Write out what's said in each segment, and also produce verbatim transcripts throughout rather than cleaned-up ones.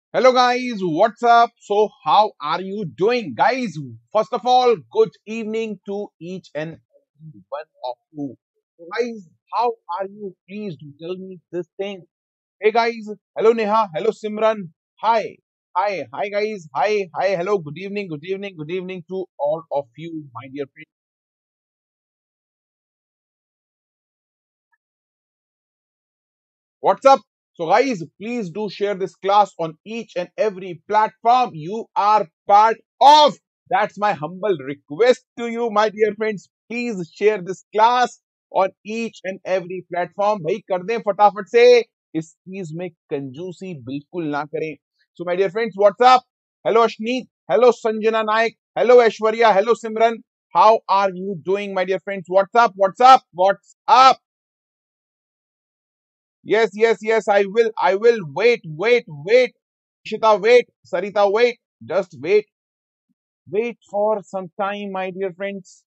Hello guys, what's up? So how are you doing? Guys, first of all, good evening to each and every one of you. So guys, how are you? Please do tell me this thing. Hey guys, hello Neha, hello Simran. Hi. Hi, hi guys. Hi, hi, hello, good evening, good evening, good evening to all of you, my dear friends. What's up? So, guys, please do share this class on each and every platform you are part of. That's my humble request to you, my dear friends. Please share this class on each and every platform. भाई कर दें फटाफट से इस चीज में कंजूसी बिल्कुल ना करें. So, my dear friends, what's up? Hello, Ashneet. Hello, Sanjana Naik. Hello, Aishwarya. Hello, Simran. How are you doing, my dear friends? What's up? What's up? What's up? Yes, yes, yes, I will. I will. Wait, wait, wait. Ishita, wait. Sarita, wait. Just wait. Wait for some time, my dear friends.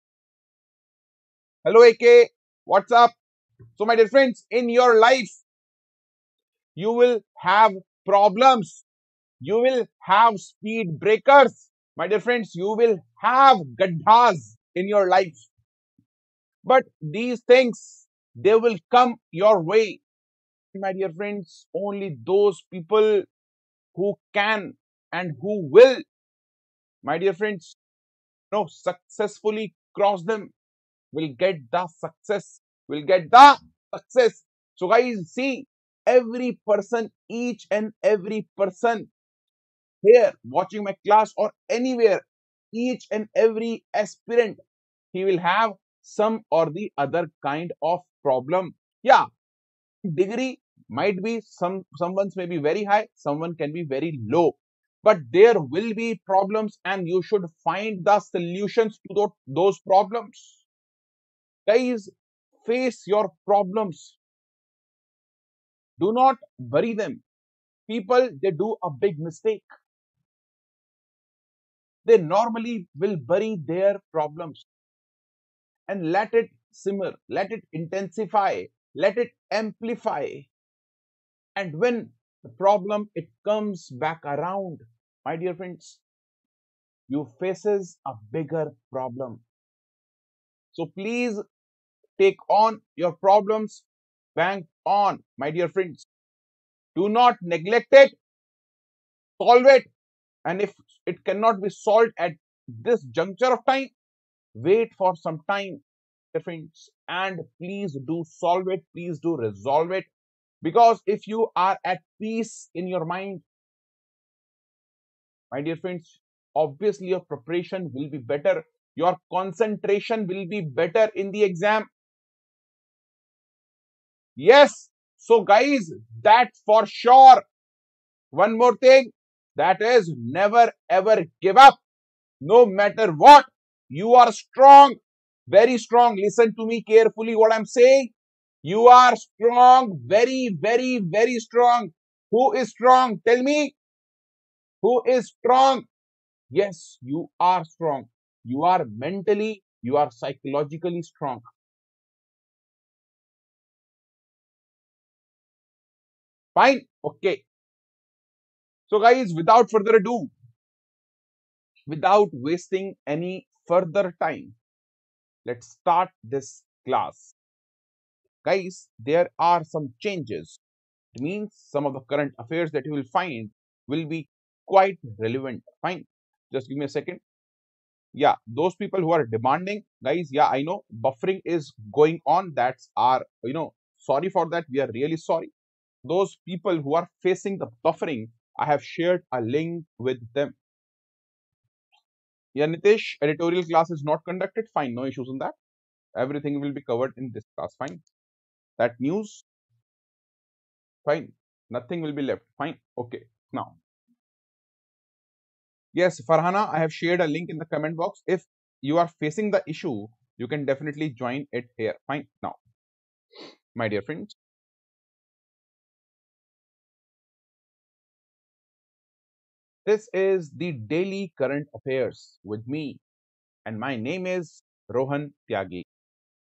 Hello, A K. What's up? So, my dear friends, in your life, you will have problems. You will have speed breakers. My dear friends, you will have gaddhas in your life. But these things, they will come your way. My dear friends, only those people who can and who will, my dear friends, you know, successfully cross them will get the success, will get the success. So, guys, see, every person, each and every person here watching my class or anywhere, each and every aspirant, he will have some or the other kind of problem. Yeah, degree might be some someone's may be very high, someone can be very low, but there will be problems and you should find the solutions to tho- those problems. Guys, face your problems, do not bury them. People, they do a big mistake. They normally will bury their problems and let it simmer, let it intensify, let it amplify, and when the problem it comes back around, my dear friends, you faces a bigger problem. So please take on your problems, bank on, my dear friends. Do not neglect it, solve it. And if it cannot be solved at this juncture of time, wait for some time, dear friends, and please do solve it, please do resolve it. Because if you are at peace in your mind, my dear friends, obviously your preparation will be better, your concentration will be better in the exam. Yes, so guys, that's for sure. One more thing, that is never ever give up, no matter what. You are strong, very strong. Listen to me carefully what I'm saying. You are strong, very, very, very strong. Who is strong? Tell me, who is strong? Yes, you are strong. You are mentally, you are psychologically strong. Fine. Okay. So, guys, without further ado, without wasting any further time, let's start this class. Guys, there are some changes. It means some of the current affairs that you will find will be quite relevant. Fine. Just give me a second. Yeah, those people who are demanding, guys, yeah, I know buffering is going on. That's our, you know, sorry for that. We are really sorry. Those people who are facing the buffering, I have shared a link with them. Yeah, Nitish, editorial class is not conducted. Fine, no issues on that. Everything will be covered in this class. Fine. That news, fine. Nothing will be left. Fine. Okay. Now, yes, Farhana, I have shared a link in the comment box. If you are facing the issue, you can definitely join it here. Fine. Now, my dear friends, this is the daily current affairs with me, and my name is Rohan Tyagi.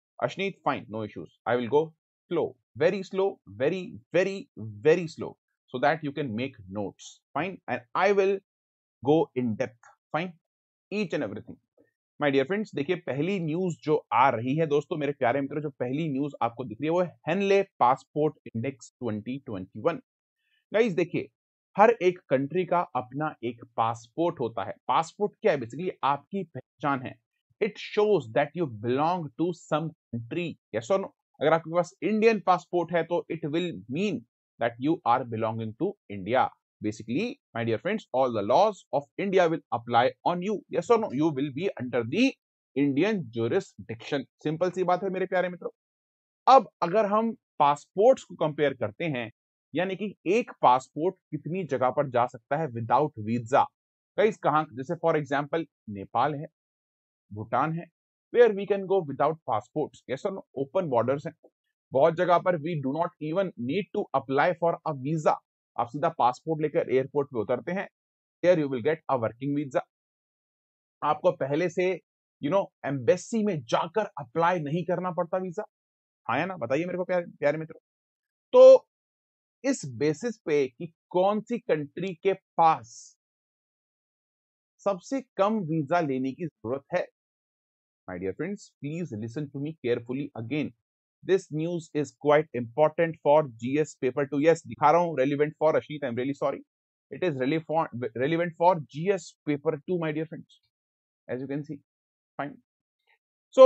Ashneet, fine, no issues. I will go slow, very slow, very, very, very slow. so that you can make notes. Fine, and I will go in depth. Fine, each and everything. My dear friends, देखिए पहली news जो आ रही है दोस्तों, मेरे प्यारे मित्रों, जो पहली न्यूज आपको दिख रही है वो है Henley passport index twenty twenty one. Guys देखिए, हर एक कंट्री का अपना एक पासपोर्ट होता है। पासपोर्ट क्या है? बेसिकली आपकी पहचान है। It shows that you belong to some country, yes और नो। अगर आपके पास इंडियन पासपोर्ट है तो it will mean that you are belonging to India. Basically, my dear friends, all the laws of India will apply on you. Yes or no? You will be under the Indian jurisdiction. Simple सी बात है मेरे प्यारे मित्रों। अब अगर हम passports को कंपेयर करते हैं, यानी कि एक पासपोर्ट कितनी जगह पर जा सकता है विदाउट वीजा। गाइस कहां? जैसे फॉर एग्जांपल नेपाल है, भूटान है, where we can go without passports. Yes और नो? ओपन बॉर्डर्स हैं। बहुत जगह पर we do not even need to apply for a visa. आप सीधा पासपोर्ट लेकर एयरपोर्ट पे उतरते हैं, there you will get a working visa. आपको पहले से यू नो एम्बेसी में जाकर अप्लाई नहीं करना पड़ता वीजा। हाँ या ना? बताइए मेरे को प्यारे प्यारे मित्रों। तो इस बेसिस पे कि कौन सी कंट्री के पास सबसे कम वीजा लेने की जरूरत है, my dear friends, please listen to me carefully again. This news is quite important for GS paper two. Yes, दिखा रहा हूं relevant for Ashit, I am really sorry. It is relevant for GS paper two, my dear friends, as you can see. Fine. So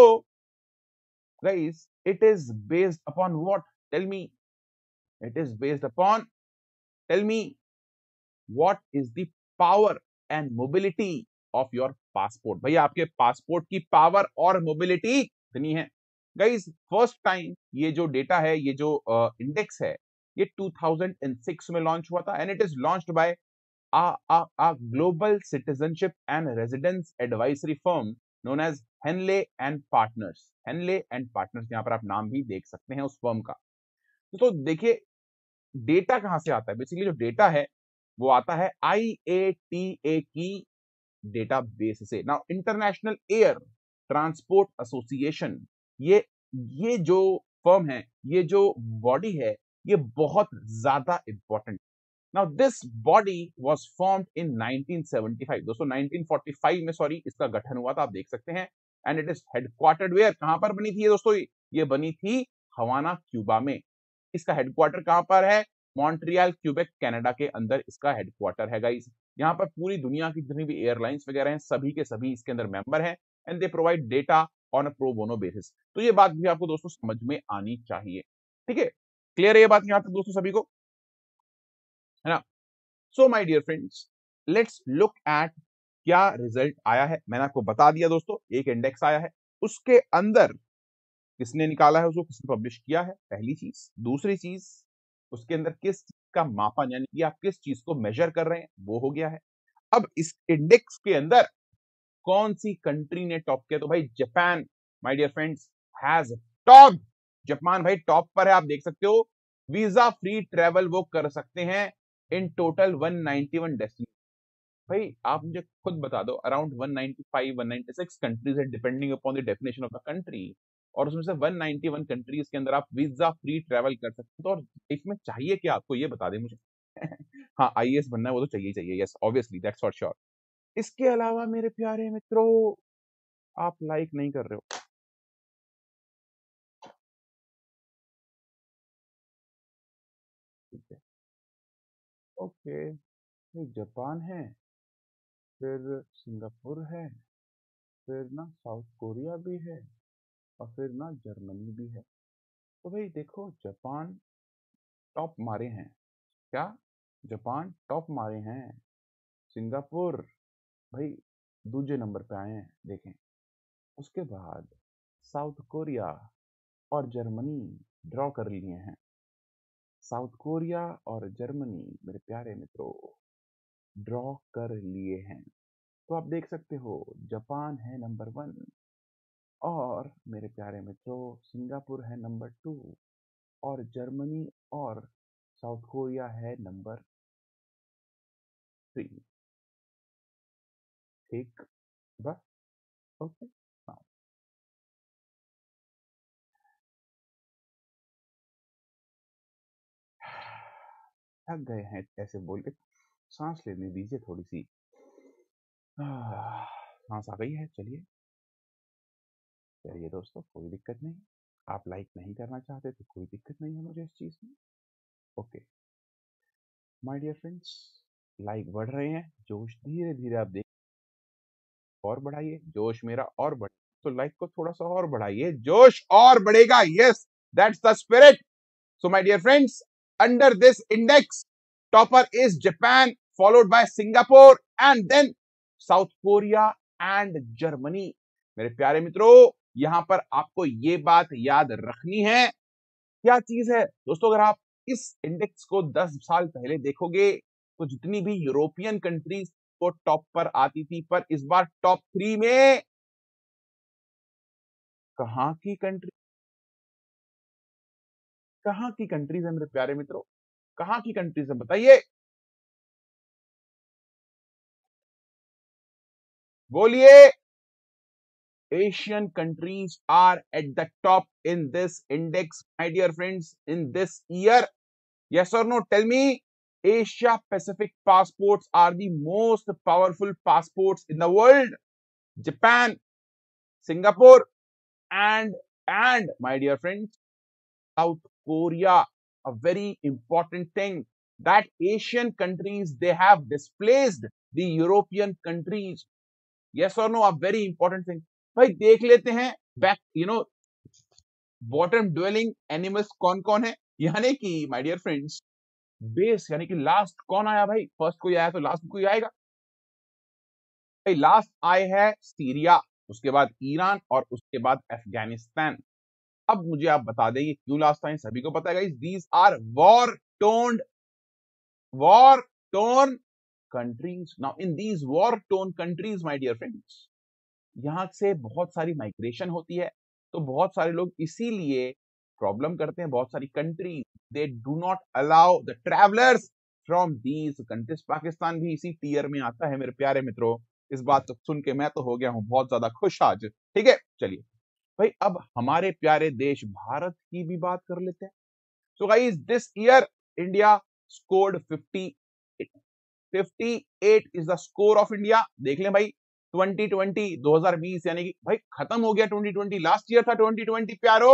guys, it is based upon what? Tell me. It is based upon, tell me, what is the power and mobility of your passport? भैया आपके passport की power और mobility कितनी है? Guys first time ये जो data है, ये जो इंडेक्स uh, है, ये टू थाउजेंड सिक्स में लॉन्च हुआ था, and it is launched by a, a, a global citizenship and residence advisory firm known as Henley and Partners. Henley and Partners, यहाँ पर आप नाम भी देख सकते हैं उस फर्म का। तो देखिए डेटा कहां से आता है? बेसिकली जो डेटा है वो आता है आई ए टी ए की डेटा बेस से। Now International Air Transport Association, ये ये जो फर्म है, ये जो बॉडी है, ये बहुत ज्यादा important. Now this body was formed in nineteen seventy five. दोस्तों नाइनटीन फोर्टी फाइव में सॉरी इसका गठन हुआ था, आप देख सकते हैं। And it is headquartered where? कहां पर बनी थी ये दोस्तों? ये बनी थी हवाना, क्यूबा में। इसका हेडक्वार्टर कहां पर है? मॉन्ट्रियल, क्यूबेक, कनाडा के अंदर इसका हेडक्वार्टर है गाइस। यहाँ पर पूरी दुनिया की जितनी भी एयरलाइंस वगैरह हैं, सभी के सभी इसके अंदर मेंबर हैं, and they provide data on a pro bono basis. तो ये बात भी आपको दोस्तों समझ में आनी चाहिए। ठीक है, क्लियर है ये बात यहाँ तक दोस्तों सभी को, है ना? So my dear friends, let's look at क्या रिजल्ट आया है। मैंने आपको बता दिया दोस्तों, एक इंडेक्स आया है, उसके अंदर किसने निकाला है उसको, किसने पब्लिश किया है, पहली चीज। दूसरी चीज, उसके अंदर किस चीज का मापन, यानी कि आप किस चीज को मेजर कर रहे हैं, वो हो गया है। अब इस इंडेक्स के अंदर कौन सी कंट्री ने टॉप किया? तो भाई Japan, my dear friends, has top. Japan भाई टॉप पर है, आप देख सकते हो। वीजा फ्री ट्रेवल वो कर सकते हैं in total one ninety one destination. भाई आप मुझे खुद बता दो, around one ninety five one ninety six countries है depending upon the definition of the country, और उसमें से वन नाइनटी वन कंट्रीज के अंदर आप वीजा फ्री ट्रेवल कर सकते हो। तो और लाइफ में चाहिए क्या आपको, ये बता दें मुझे। हाँ, आईएएस बनना है वो तो चाहिए ही चाहिए, yes obviously, that's for sure. इसके अलावा मेरे प्यारे मित्रों, आप लाइक नहीं कर रहे हो। ठीक है, ओके। ये जापान है, फिर सिंगापुर है, फिर ना साउथ कोरिया भी है, और फिर ना जर्मनी भी है। तो भाई देखो, जापान टॉप मारे हैं क्या? जापान टॉप मारे हैं। सिंगापुर भाई दूसरे नंबर पे आए हैं, देखें। उसके बाद साउथ कोरिया और जर्मनी ड्रॉ कर लिए हैं। साउथ कोरिया और जर्मनी मेरे प्यारे मित्रों ड्रॉ कर लिए हैं। तो आप देख सकते हो जापान है नंबर वन, और मेरे प्यारे मित्रों सिंगापुर है नंबर टू, और जर्मनी और साउथ कोरिया है नंबर थ्री। ठीक, बस, ओके। हाँ, थक गए हैं ऐसे बोल के, सांस लेने दीजिए थोड़ी सी। आह, सांस आ गई है, चलिए चलिए दोस्तों, कोई दिक्कत नहीं। आप लाइक नहीं करना चाहते तो कोई दिक्कत नहीं है मुझे इस चीज में। Okay my dear friends, like बढ़ रहे हैं, जोश धीरे धीरे आप देख, और बढ़ाइए जोश मेरा और बढ़, तो लाइक को थोड़ा सा और बढ़ाइए, जोश और बढ़ेगा। Yes, that's the spirit. So, my dear friends, under this index, topper is Japan, followed by Singapore, and then South Korea and Germany. मेरे प्यारे मित्रों, यहां पर आपको ये बात याद रखनी है। क्या चीज है दोस्तों, अगर आप इस इंडेक्स को दस साल पहले देखोगे तो जितनी भी यूरोपियन कंट्रीज को टॉप पर आती थी, पर इस बार टॉप थ्री में कहां की कंट्री, कहां की कंट्रीज है मेरे प्यारे मित्रों, कहां की कंट्रीज है बताइए, बोलिए। Asian countries are at the top in this index, my dear friends, in this year. Yes or no? Tell me. Asia Pacific passports are the most powerful passports in the world. Japan, Singapore, and and my dear friends, South Korea. A very important thing that Asian countries, they have displaced the European countries. Yes or no? A very important thing. भाई देख लेते हैं back, you know bottom dwelling animals कौन कौन है, यानी कि my dear friends, base यानी कि लास्ट कौन आया भाई, फर्स्ट कोई आया तो लास्ट कोई आएगा। भाई लास्ट आए है सीरिया, उसके बाद ईरान और उसके बाद अफगानिस्तान। अब मुझे आप बता दें ये क्यों लास्ट आए, सभी को पता है गाइस, दीज आर वॉर टोन्ड, war torn countries. Now in these war torn countries my dear friends, यहाँ से बहुत सारी माइग्रेशन होती है, तो बहुत सारे लोग इसीलिए प्रॉब्लम करते हैं। बहुत सारी country, they do not allow the travellers from these countries. Pakistan भी इसी टीयर में आता है मेरे प्यारे मित्रों। इस बात को सुन के मैं तो हो गया हूं बहुत ज्यादा खुश आज। ठीक है, चलिए भाई अब हमारे प्यारे देश भारत की भी बात कर लेते हैं। So guys, this year India scored fifty fifty eight is the score of India. देख लें भाई, ट्वेंटी ट्वेंटी दो हज़ार बीस यानी कि भाई खत्म हो गया ट्वेंटी ट्वेंटी, लास्ट ईयर था ट्वेंटी ट्वेंटी प्यारो,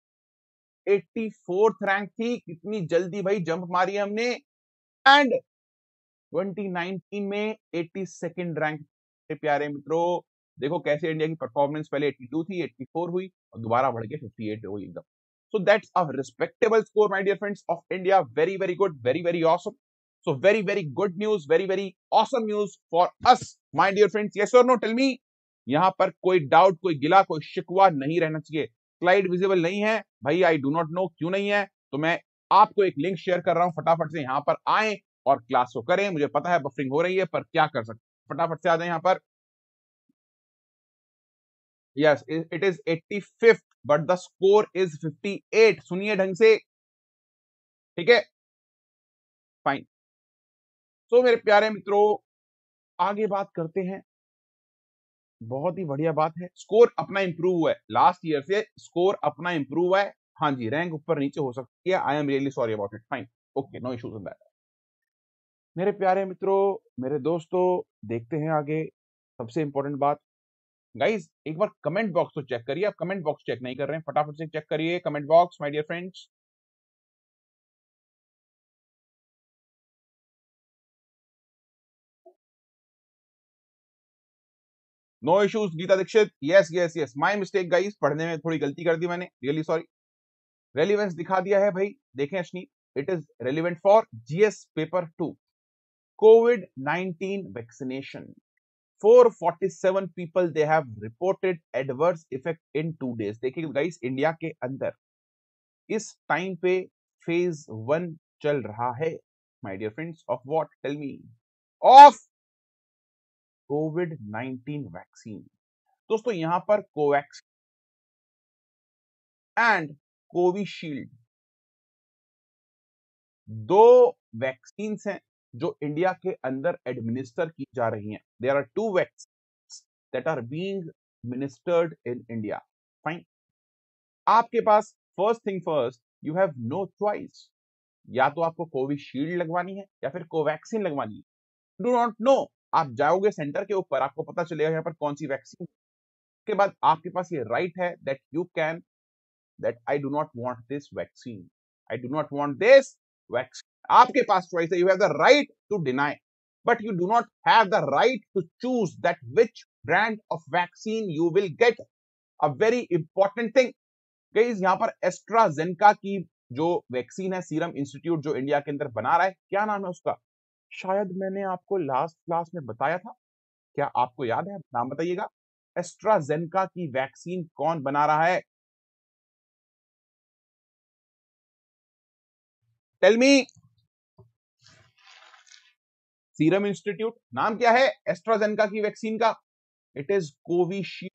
एटी फोर्थ रैंक थी, कितनी जल्दी भाई जंप मारी हमने। एंड ट्वेंटी नाइनटीन में एटी सेकंड रैंक प्यारे मित्रों। देखो कैसे इंडिया की परफॉर्मेंस, पहले एटी टू थी, एटी फोर हुई और दोबारा बढ़ के फिफ्टी एट हुई एकदम। So that's a respectable score my dear friends of India, very very good, very very awesome. So very very good news, very very awesome news for us, my dear friends. Yes or no? Tell me. यहाँ पर कोई doubt, कोई गिला, कोई शिकवा नहीं रहना चाहिए। स्लाइड विजिबल नहीं है भाई, आई डू नॉट नो क्यों नहीं है, तो मैं आपको एक लिंक शेयर कर रहा हूं, फटाफट से यहाँ पर आए और क्लास को करें। मुझे पता है बफरिंग हो रही है, पर क्या कर सकते, फटाफट से आ जाए यहाँ पर। Yes, it is eighty fifth but the score is fifty eight. सुनिए ढंग से, ठीक है, फाइन। सो मेरे प्यारे मित्रों, आगे बात करते हैं। बहुत ही बढ़िया बात है, स्कोर अपना इंप्रूव हुआ है लास्ट ईयर से, स्कोर अपना इंप्रूव हुआ है। हाँ जी, रैंक ऊपर नीचे हो सकती है, I am really sorry about it, fine, okay, no issues in that. मेरे प्यारे मित्रों, मेरे दोस्तों, देखते हैं आगे। सबसे इंपॉर्टेंट बात गाइस, एक बार कमेंट बॉक्स तो चेक करिए। आप कमेंट बॉक्स चेक नहीं कर रहे हैं, फटाफट से चेक करिए comment box my dear friends. No issues Geeta Dixit, yes yes yes, my mistake guys, पढ़ने में थोड़ी गलती कर दी मैंने, रियली सॉरी। रेलिवेंस दिखा दिया है भाई, देखें Ashni, it is relevant for GS paper two, covid nineteen vaccination. Four forty seven people they have reported adverse effect in two days. देखिए गाइस, इंडिया के अंदर इस टाइम पे फेज वन चल रहा है my dear friends, of what, tell me, of covid nineteen vaccine. दोस्तों यहां पर कोवैक्स एंड कोविशील्ड दो वैक्सीन हैं जो इंडिया के अंदर एडमिनिस्टर की जा रही हैं। There are two vaccine that are being administered in India, fine. आपके पास first thing first, you have no choice, या तो आपको कोविशील्ड लगवानी है या फिर कोवैक्सीन लगवानी है। डू नॉट नो, आप जाओगे सेंटर के ऊपर, आपको पता चलेगा यहाँ पर कौन सी वैक्सीन। के बाद आपके पास ये राइट है that you can that I do not want this vaccine, I do not want this vaccine. आपके पास चॉइस है, you have the right to deny, but you do not have the right to choose that which brand of vaccine you will get. A very important thing guys, यहाँ पर AstraZeneca की जो vaccine है, serum institute जो India के अंदर बना रहा है, क्या नाम है उसका? शायद मैंने आपको लास्ट क्लास में बताया था, क्या आपको याद है? नाम बताइएगा। एस्ट्राजेनेका की वैक्सीन कौन बना रहा है? Tell me. सीरम इंस्टीट्यूट, नाम क्या है एस्ट्राजेनेका की वैक्सीन का? It is Covishield.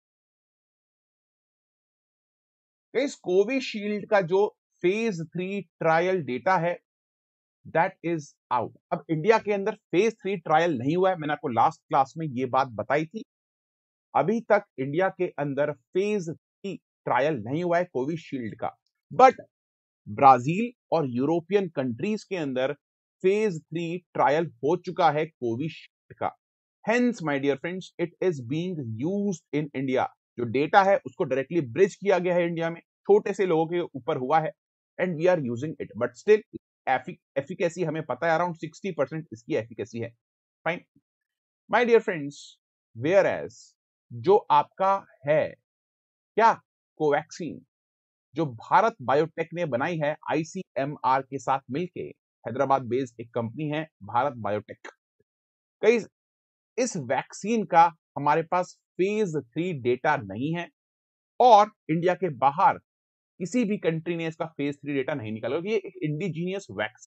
इस कोविशील्ड का जो फेज थ्री ट्रायल डेटा है दैट इज आउट। अब इंडिया के अंदर फेज थ्री ट्रायल नहीं हुआ है, मैंने आपको लास्ट क्लास में ये बात बताई थी। अभी तक इंडिया के अंदर फेज थ्री ट्रायल नहीं हुआ है कोविशील्ड का, बट ब्राजील और यूरोपियन कंट्रीज के अंदर फेज थ्री ट्रायल हो चुका है कोविशील्ड का। Hence my dear friends, it is being used in India. जो डेटा है उसको डायरेक्टली ब्रिज किया गया है इंडिया में, छोटे से लोगों के ऊपर हुआ है, and we are using it, but still efficacy हमें पता है अराउंड सिक्सटी परसेंट इसकी एफिकेसी है। Fine my dear friends, whereas जो आपका है क्या कोवैक्सीन, जो भारत बायोटेक ने बनाई है आईसीएमआर के साथ मिलके, हैदराबाद बेस्ड एक कंपनी है भारत बायोटेक। कई इस वैक्सीन का हमारे पास फेज थ्री डेटा नहीं है, और इंडिया के बाहर किसी भी कंट्री ने इसका फेज थ्री डेटा नहीं निकाला, ये एक इंडिजीनियस वैक्सीन।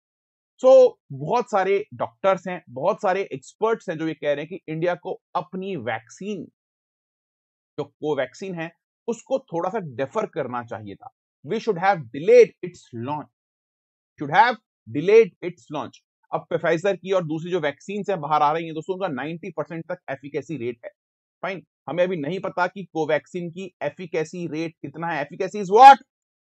सो बहुत सारे डॉक्टर्स हैं, बहुत सारे एक्सपर्ट्स हैं जो ये कह रहे हैं कि इंडिया को अपनी वैक्सीन जो कोवैक्सीन है उसको थोड़ा सा डेफर करना चाहिए था। We should have delayed its launch, should have delayed its launch. अब फाइजर की और दूसरी जो वैक्सीन है बाहर आ रही है दोस्तों, उनका नाइंटी परसेंट तक एफिकेसी रेट है। फाइन, हमें अभी नहीं पता कि कोवैक्सीन की एफिकेसी रेट कितना है। Efficacy is what?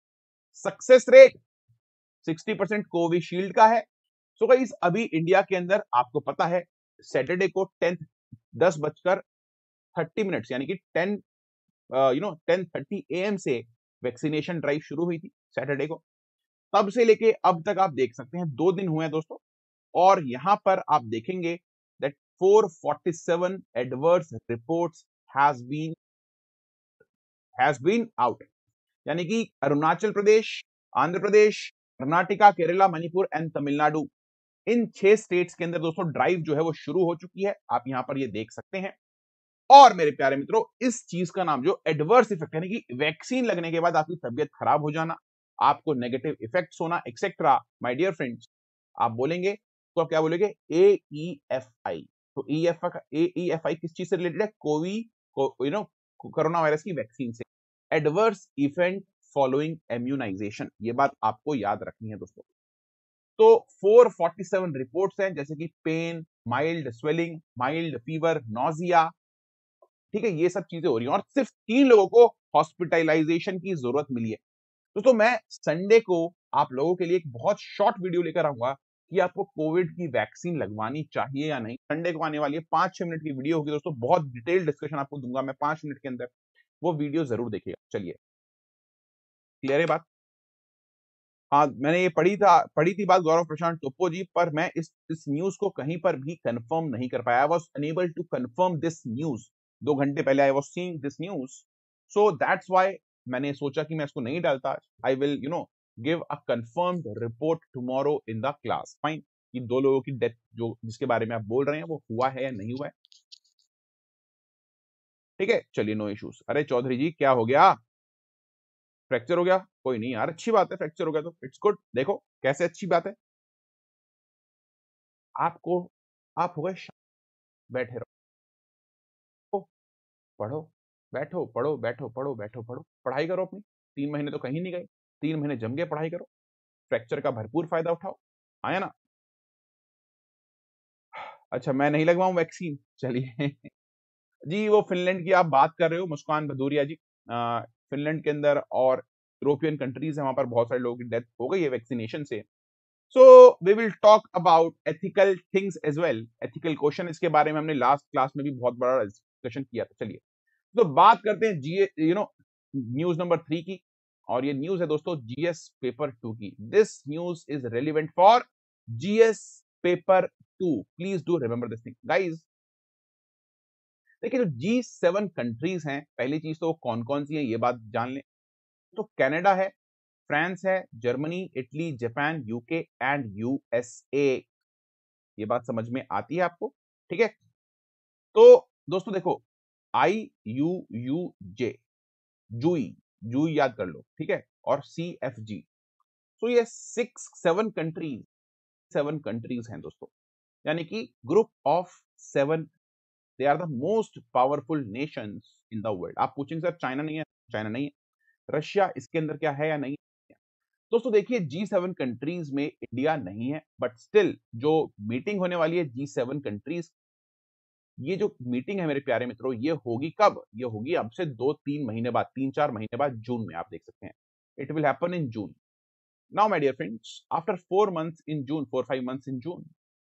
Success rate sixty percent Covishield का है। सो गाइस, अभी इंडिया के अंदर आपको पता है सैटरडे को टेंथ दस बजकर थर्टी मिनट्स यानी कि ten you know ten thirty A M से वैक्सीनेशन ड्राइव शुरू हुई थी सैटरडे को। तब से लेके अब तक आप देख सकते हैं दो दिन हुए हैं दोस्तों, और यहां पर आप देखेंगे that four forty seven adverse reports has been has been out. यानी कि अरुणाचल प्रदेश, आंध्र प्रदेश, कर्नाटका, केरला, मणिपुर एंड तमिलनाडु, इन छह स्टेट्स के अंदर दोस्तों ड्राइव जो है वो शुरू हो चुकी है, आप यहां पर ये देख सकते हैं। और मेरे प्यारे मित्रों, इस चीज का नाम जो एडवर्स इफेक्ट यानी कि वैक्सीन लगने के बाद आपकी तबियत खराब हो जाना, आपको नेगेटिव इफेक्ट्स होना एक्सेट्रा, माय डियर फ्रेंड्स, आप बोलेंगे तो आप क्या बोलेंगे? A E F I. तो E F A E F आई किस चीज से रिलेटेड है? कोवी यू नो कोरोना वायरस की वैक्सीन से। एडवर्स इवेंट फॉलोइंग इम्यूनाइजेशन, ये बात आपको याद रखनी है दोस्तों। तो फोर फोर्टी सेवन रिपोर्ट्स हैं, जैसे कि pain, mild swelling, mild fever, nausea, ठीक है, ये सब चीजें हो रही हैं, और सिर्फ तीन लोगों को हॉस्पिटलाइजेशन की जरूरत मिली है। दोस्तों मैं संडे को आप लोगों के लिए एक बहुत शॉर्ट वीडियो लेकर आऊंगा कि आपको कोविड की वैक्सीन लगवानी चाहिए या नहीं। संडे को आने वाली है, पांच छह मिनट की वीडियो होगी दोस्तों, बहुत डिटेल डिस्कशन आपको दूंगा मैं पांच मिनट के अंदर, वो वीडियो जरूर देखिएगा। चलिए, क्लियर है बात? हाँ, मैंने ये पढ़ी था पढ़ी थी बात गौरव प्रशांत टोप्पो जी, पर मैं इस इस न्यूज को कहीं पर भी कंफर्म नहीं कर पाया। I was unable to confirm this news. दो घंटे पहले I was seeing this news, so that's why मैंने सोचा कि मैं इसको नहीं डालता। I will you know give a confirmed report tomorrow in the class. Fine, कि दो लोगों की डेथ जो जिसके बारे में आप बोल रहे हैं वो हुआ है या नहीं हुआ है, ठीक है। चलिए, नो इश्यूज। अरे चौधरी जी, क्या हो गया? फ्रैक्चर हो गया? कोई नहीं यार, अच्छी बात है, फ्रैक्चर हो गया तो इट्स गुड। देखो कैसे अच्छी बात है। आपको आप हो गए शा- बैठे रहो, पढ़ो, बैठो, पढ़ो, बैठो, पढ़ो, बैठो, पढ़ो, पढ़ाई करो अपनी। तीन महीने तो कहीं नहीं गए, तीन महीने जम के पढ़ाई करो, फ्रैक्चर का भरपूर फायदा उठाओ, आया ना? अच्छा, मैं नहीं लगवाऊं वैक्सीन? चलिए जी, वो फिनलैंड की आप बात कर रहे हो, मुस्कान भदौरिया जी, आ, फिनलैंड के अंदर और यूरोपियन कंट्रीज है, वहां पर बहुत सारे लोगों की डेथ हो गई है वैक्सीनेशन से। So we will talk about ethical things as well, ethical question, इसके बारे में हमने लास्ट क्लास में भी बहुत बड़ा डिस्कशन किया था। चलिए तो बात करते हैं जी you know news number three की, और ये न्यूज है दोस्तों जीएस पेपर टू की। This news is relevant for GS paper two, please do remember this thing guys. देखिए जो जी सेवन कंट्रीज हैं, पहली चीज तो कौन कौन सी है ये बात जान लें। तो कनाडा है, फ्रांस है, Germany, Italy, Japan, UK and USA. ये बात समझ में आती है आपको? ठीक है, तो दोस्तों देखो, आई यू यू जे, जूई, जूई याद कर लो, ठीक है, और सी एफ जी। तो ये six seven countries, seven countries हैं दोस्तों, यानी कि group of seven, they are the most powerful nations in the world. आप पूछेंगे सर चाइना नहीं है, चाइना नहीं है, रशिया इसके अंदर क्या है या नहीं है? दोस्तों देखिए जी सेवन कंट्रीज में इंडिया नहीं है, बट स्टिल जो मीटिंग होने वाली है जी सेवन कंट्रीज, ये जो मीटिंग है मेरे प्यारे मित्रों, ये होगी कब? ये होगी अब से दो तीन महीने बाद, तीन चार महीने बाद, जून में, आप देख सकते हैं। It will happen in June. Now my dear friends, after four months in June, four five months in June,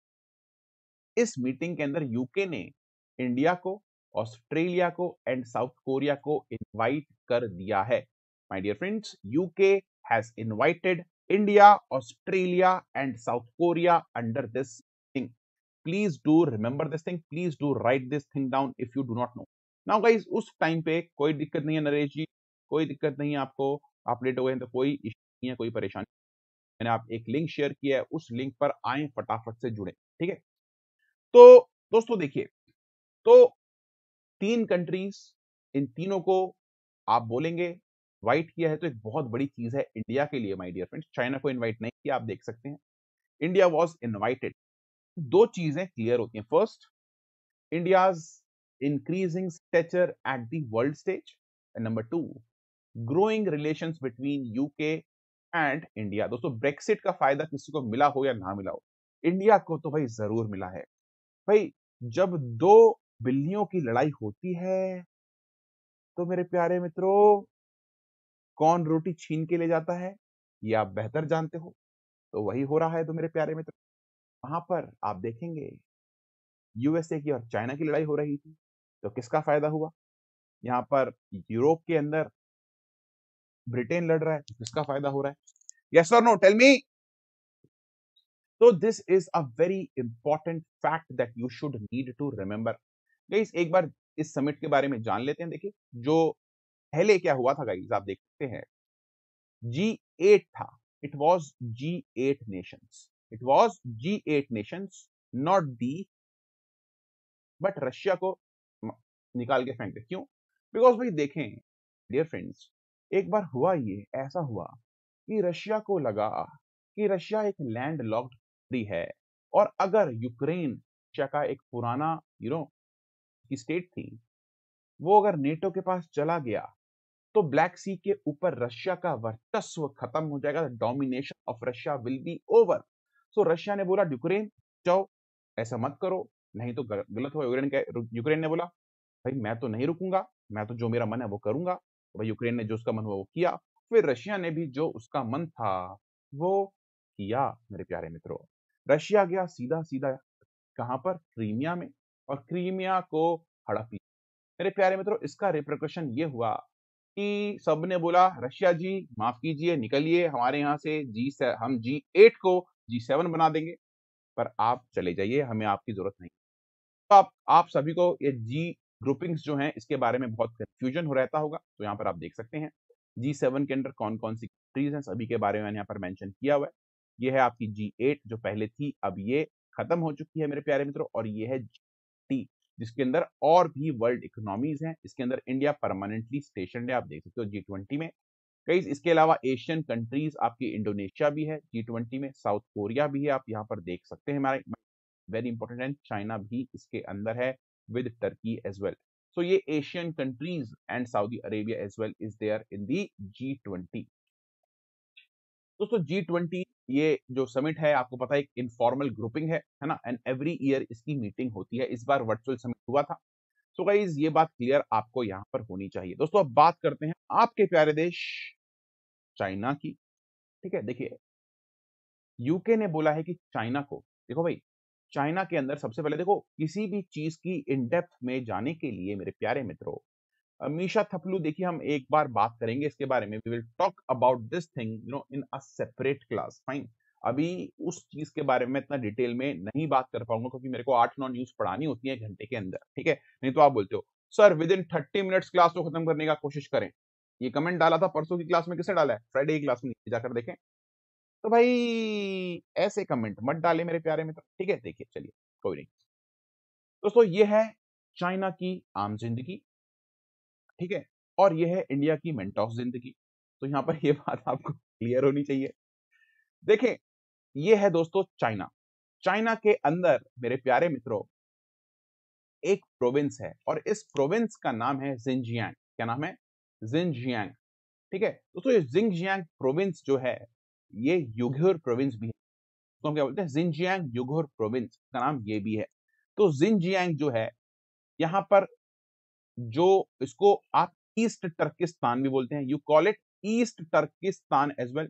इस मीटिंग के अंदर यूके ने इंडिया को, ऑस्ट्रेलिया को एंड साउथ कोरिया को इनवाइट कर दिया है। My dear friends, UK has invited India, Australia and South Korea under this thing. Please do remember this thing, please do write this thing down if you do not know. Now guys, उस time पे कोई दिक्कत नहीं है नरेश जी, कोई दिक्कत नहीं है आपको, आप लेट हो गए हैं तो कोई इश्यू नहीं है, कोई परेशानी। मैंने आप एक लिंक शेयर किया है, उस लिंक पर आए, फटाफट से जुड़े, ठीक है। तो दोस्तों देखिए, तो तीन कंट्रीज, इन तीनों को आप बोलेंगे इनवाइट किया है, तो एक बहुत बड़ी चीज है इंडिया के लिए माय डियर फ्रेंड्स। चाइना को इनवाइट नहीं किया, आप देख सकते हैं, इंडिया वाज इनवाइटेड। दो चीजें क्लियर होती हैं, first, India's increasing stature at the world stage, and number two, growing relations between U K and India। दोस्तों ब्रेक्सिट का फायदा किसी को मिला हो या ना मिला हो, इंडिया को तो भाई जरूर मिला है। भाई जब दो बिल्लियों की लड़ाई होती है तो मेरे प्यारे मित्रों, कौन रोटी छीन के ले जाता है ये आप बेहतर जानते हो। तो वही हो रहा है तो मेरे प्यारे मित्र, वहां पर आप देखेंगे यूएसए की और चाइना की लड़ाई हो रही थी, तो किसका फायदा हुआ? यहाँ पर यूरोप के अंदर ब्रिटेन लड़ रहा है, तो किसका फायदा हो रहा है? यस और नो, टेल मी। तो this is a very important fact that you should need to remember. Guys एक बार इस समिट के बारे में जान लेते हैं। देखिए जो पहले क्या हुआ था गाइस, आप देख सकते हैं, जी एट था, it was G eight nations, it was G eight nations, not the, but Russia को निकाल के फेंक दे। क्यों? बिकॉज भाई देखें डियर फ्रेंड्स, एक बार हुआ, ये ऐसा हुआ कि रशिया को लगा कि रशिया एक लैंड लॉक्ड कंट्री है, और अगर यूक्रेन, रशिया का एक पुराना यू नो की स्टेट थी, वो अगर नेटो के पास चला गया तो ब्लैक सी के ऊपर रशिया का वर्चस्व खत्म हो जाएगा, domination of Russia will be over. So Russia ने बोला यूक्रेन जाओ, ऐसा मत करो, नहीं तो गलत हो। यूक्रेन यूक्रेन ने बोला भाई मैं तो नहीं रुकूंगा, मैं तो जो मेरा मन है वो करूंगा। तो भाई यूक्रेन ने जो उसका मन हुआ वो किया, फिर रशिया ने भी जो उसका मन था वो किया मेरे प्यारे मित्रों। रशिया गया सीधा सीधा कहां पर? क्रीमिया में, और क्रीमिया को हड़प लिया। मेरे प्यारे मित्रों इसका रिप्रकशन ये हुआ कि सबने बोला रशिया जी माफ कीजिए, निकलिए हमारे यहाँ से, जी से हम जी एट को जी सेवन बना देंगे, पर आप चले जाइए, हमें आपकी जरूरत नहीं। तो आप आप सभी को ये जी ग्रुपिंग्स जो हैं इसके बारे में बहुत कंफ्यूजन हो रहता होगा, तो यहाँ पर आप देख सकते हैं जी सेवन के अंदर कौन कौन सी कंट्रीज हैं, सभी के बारे में मैंने यहाँ पर मेंशन किया हुआ है। ये है आपकी जी एट जो पहले थी, अब ये खत्म हो चुकी है मेरे प्यारे मित्रों, और ये है जी टी जिसके अंदर और भी वर्ल्ड इकोनॉमीज हैं। इसके अंदर इंडिया परमानेंटली स्टेशन है, आप देख सकते हो जी ट्वेंटी में। कई इसके अलावा एशियन कंट्रीज आपकी इंडोनेशिया भी है जी ट्वेंटी में, साउथ कोरिया भी है, आप यहाँ पर देख सकते हैं हमारे, वेरी इंपॉर्टेंट है, चाइना भी इसके अंदर है with Turkey as well. So ये Asian countries and Saudi Arabia as well is there in the G twenty. दोस्तों जी ट्वेंटी ये जो समिट है आपको पता है एक इनफॉर्मल ग्रुपिंग है है ना, एंड एवरी ईयर इसकी मीटिंग होती है। इस बार वर्चुअल समिट हुआ था। सो so गाइज ये बात क्लियर आपको यहाँ पर होनी चाहिए। दोस्तों अब बात करते हैं आपके प्यारे देश चाइना की, ठीक है। देखिए यूके ने बोला है कि चाइना को, देखो भाई चाइना के अंदर सबसे पहले देखो किसी भी चीज की इन डेप्थ में जाने के लिए मेरे प्यारे मित्रों, मीशा थपलू, देखिए हम एक बार बात करेंगे इसके बारे में, we will talk about this thing you know in a separate class, fine. अभी उस चीज के बारे में इतना डिटेल में नहीं बात कर पाऊंगा क्योंकि मेरे को आठ नौ न्यूज पढ़ानी होती है घंटे के अंदर, ठीक है। नहीं तो आप बोलते हो sir within thirty minutes class को खत्म करने का कोशिश करें। ये कमेंट डाला था परसों की क्लास में, किसने डाला है? फ्राइडे की क्लास में, नीचे जाकर देखें। तो भाई ऐसे कमेंट मत डाले मेरे प्यारे मित्र, ठीक है। देखिए चलिए कोई नहीं दोस्तों, ये है चाइना की आम जिंदगी, ठीक है, और ये है इंडिया की मेंटॉस जिंदगी। तो यहाँ पर ये बात आपको क्लियर होनी चाहिए। देखें ये है दोस्तों चाइना। चाइना के अंदर मेरे प्यारे मित्रों एक प्रोविंस है और इस प्रोविंस का नाम है जिनजियांग। क्या नाम है? जिनजियांग, ठीक है दोस्तों। ये जिनजियांग प्रोविंस जो है ये युगुर प्रोविंस भी है, तो हम क्या बोलते हैं? जिनजियांग युगुर प्रोविंस का नाम ये भी है। तो जिनजियांग जो है यहाँ पर, जो इसको आप ईस्ट टर्किस्तान भी बोलते हैं, you call it East Turkistan as well,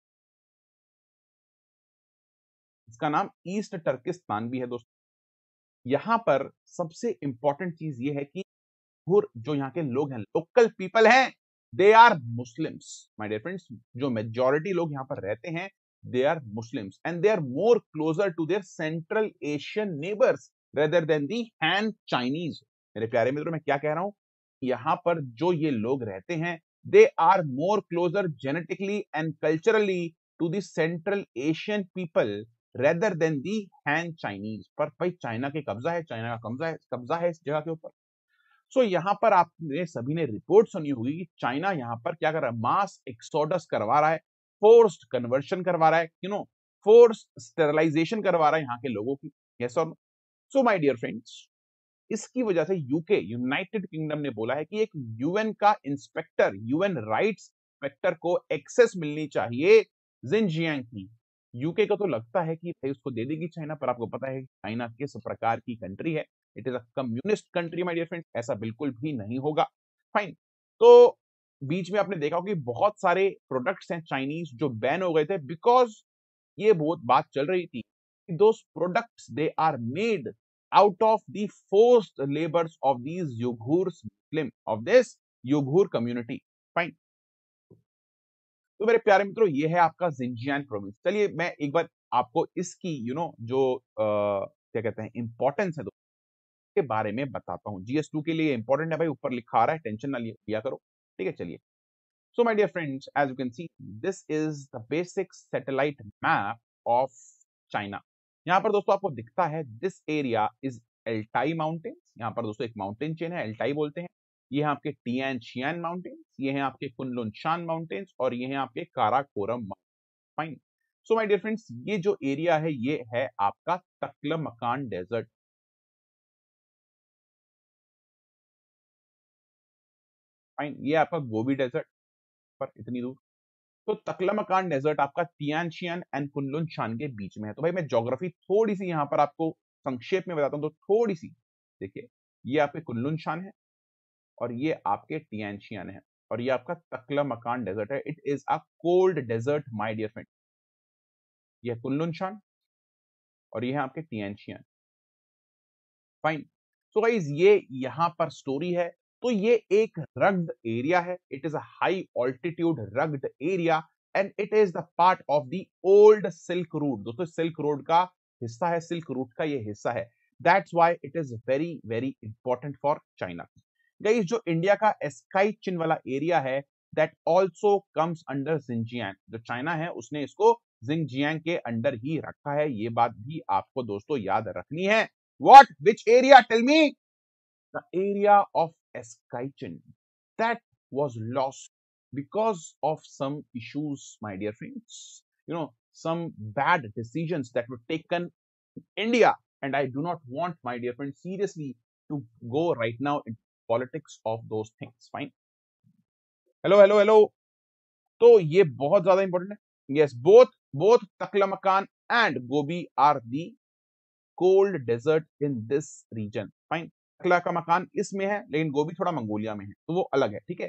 इसका नाम ईस्ट टर्किस्तान भी है दोस्तों। यहाँ पर सबसे इंपॉर्टेंट चीज ये है कि और जो यहाँ के लोग हैं, लोकल पीपल हैं, they are Muslims my dear friends. जो मेजॉरिटी लोग यहाँ पर रहते हैं they are Muslims and they are more closer to their central Asian neighbours rather than the Han Chinese. मेरे प्यारे मित्रों, मैं क्या कह रहा हूं, यहाँ पर जो ये लोग रहते हैं they are more closer genetically and culturally to the central Asian people rather than the Han Chinese. पर भाई चाइना के कब्जा है, चाइना का कब्जा है, कब्जा है इस जगह के ऊपर। सो so, यहाँ पर आपने सभी ने रिपोर्ट सुनी होगी कि चाइना यहाँ पर क्या कर रहा है? मास एक्सोडस करवा रहा है, फोर्स्ड कन्वर्शन करवा रहा है, यू नो फोर्स स्टेरलाइजेशन करवा रहा है यहाँ के लोगों की। यस और no? So my dear friends, इसकी वजह से यूके, यूनाइटेड किंगडम ने बोला है कि एक यूएन का इंस्पेक्टर, यूएन राइट्स इंस्पेक्टर को एक्सेस मिलनी चाहिए जिनजियांग की। यूके को तो लगता है कि भाई उसको दे देगी चाइना, पर आपको पता है चाइना किस प्रकार की कंट्री है। It is a communist country my dear friends, ऐसा बिल्कुल भी नहीं होगा। फाइन। तो बीच में आपने देखा हो कि बहुत सारे प्रोडक्ट्स हैं चाइनीज जो बैन हो गए थे, बिकॉज ये बहुत बात चल रही थी कि those products they are made out of the forced labors of these Uyghurs Muslim of this Uyghur community. Fine. तो मेरे प्यारे मित्रों ये है आपका जिनजियांग प्रोविंस। चलिए मैं एक बार आपको इसकी यू you नो know, जो आ, क्या कहते हैं इंपॉर्टेंस है के बारे में बताता हूँ। जी एस टू के लिए इंपॉर्टेंट है भाई, ऊपर लिखा आ रहा है, टेंशन ना लिया करो, ठीक है। चलिए so my dear friends, as you can see this is the basic satellite map of China. यहाँ पर दोस्तों आपको दिखता है this area is Altai mountains. यहाँ पर दोस्तों एक माउंटेन चेन है, एल्टाई बोलते हैं। ये है आपके टियान शियान माउंटेन्स, ये हैं आपके कुनलुन शान माउंटेन्स, और ये हैं आपके Karakoram. Fine. So my dear friends, ये जो एरिया है ये है आपका तक्लमकान डेजर्ट। फाइन। ये आपका गोबी डेजर्ट पर इतनी दूर। तो तक्लमकान डेजर्ट आपका तियानशियन एंड कुनलुन शान के बीच में है। तो भाई मैं ज्योग्राफी थोड़ी सी यहाँ पर आपको संक्षेप में बताता हूँ, तो थोड़ी सी देखिए, ये आपके कुनलुन शान है और ये आपके तियानशियन है और ये आपका तक्लमकान डेजर्ट है। It is a cold desert my dear friend. ये कुनलुन शान और ये है आपके तियानशियन। फाइन। सो गाइस ये यहाँ पर स्टोरी है। तो ये एक रग्ड एरिया है, it is a high altitude rugged area and it is the part of the old silk route. दोस्तों सिल्क रोड का हिस्सा है, सिल्क रूट का ये हिस्सा है। That's why it is very very important for China. Guys जो India का स्काई चिन वाला एरिया है that also comes under Xinjiang. जो चाइना है उसने इसको जिनजियांग के अंडर ही रखा है, ये बात भी आपको दोस्तों याद रखनी है। What? Which area? Tell me. The area of Escaychin that was lost because of some issues, my dear friends. You know, some bad decisions that were taken in India. And I do not want, my dear friends, seriously to go right now into politics of those things. Fine. Hello, hello, hello. तो ये बहुत ज्यादा important है। Yes, both both Taklamakan and Gobi are the cold desert in this region. Fine. अगला का मकान इसमें है लेकिन गोभी थोड़ा मंगोलिया में है, तो वो अलग है, ठीक है।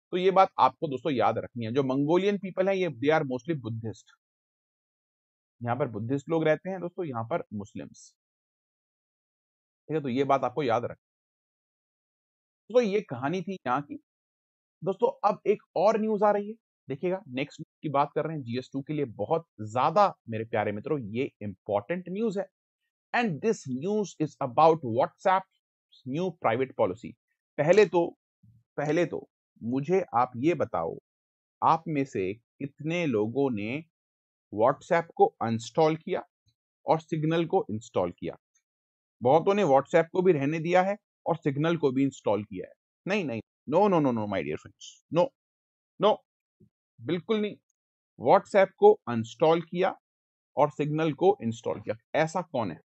तो ये बात आपको दोस्तों याद रखनी है। जो मंगोलियन पीपल है ये दे आर मोस्टली बुद्धिस्ट, यहाँ पर बुद्धिस्ट लोग रहते हैं दोस्तों, यहाँ पर मुस्लिम्स, ठीक है। तो ये बात आपको याद रखनी। तो ये कहानी थी यहाँ की दोस्तों। अब एक और न्यूज आ रही है, देखिएगा नेक्स्ट की बात कर रहे हैं जी एस टू के लिए, बहुत ज्यादा मेरे प्यारे मित्रों ये इंपॉर्टेंट न्यूज है। And this news is about WhatsApp new private policy. पहले तो पहले तो मुझे आप ये बताओ, आप में से कितने लोगों ने व्हाट्सएप को अनस्टॉल किया और सिग्नल को इंस्टॉल किया? बहुतों ने व्हाट्सएप को भी रहने दिया है और सिग्नल को भी इंस्टॉल किया है। नहीं नहीं, no no no no my dear friends, no no, बिल्कुल नहीं। व्हाट्सएप को अनस्टॉल किया और सिग्नल को इंस्टॉल किया, ऐसा कौन है?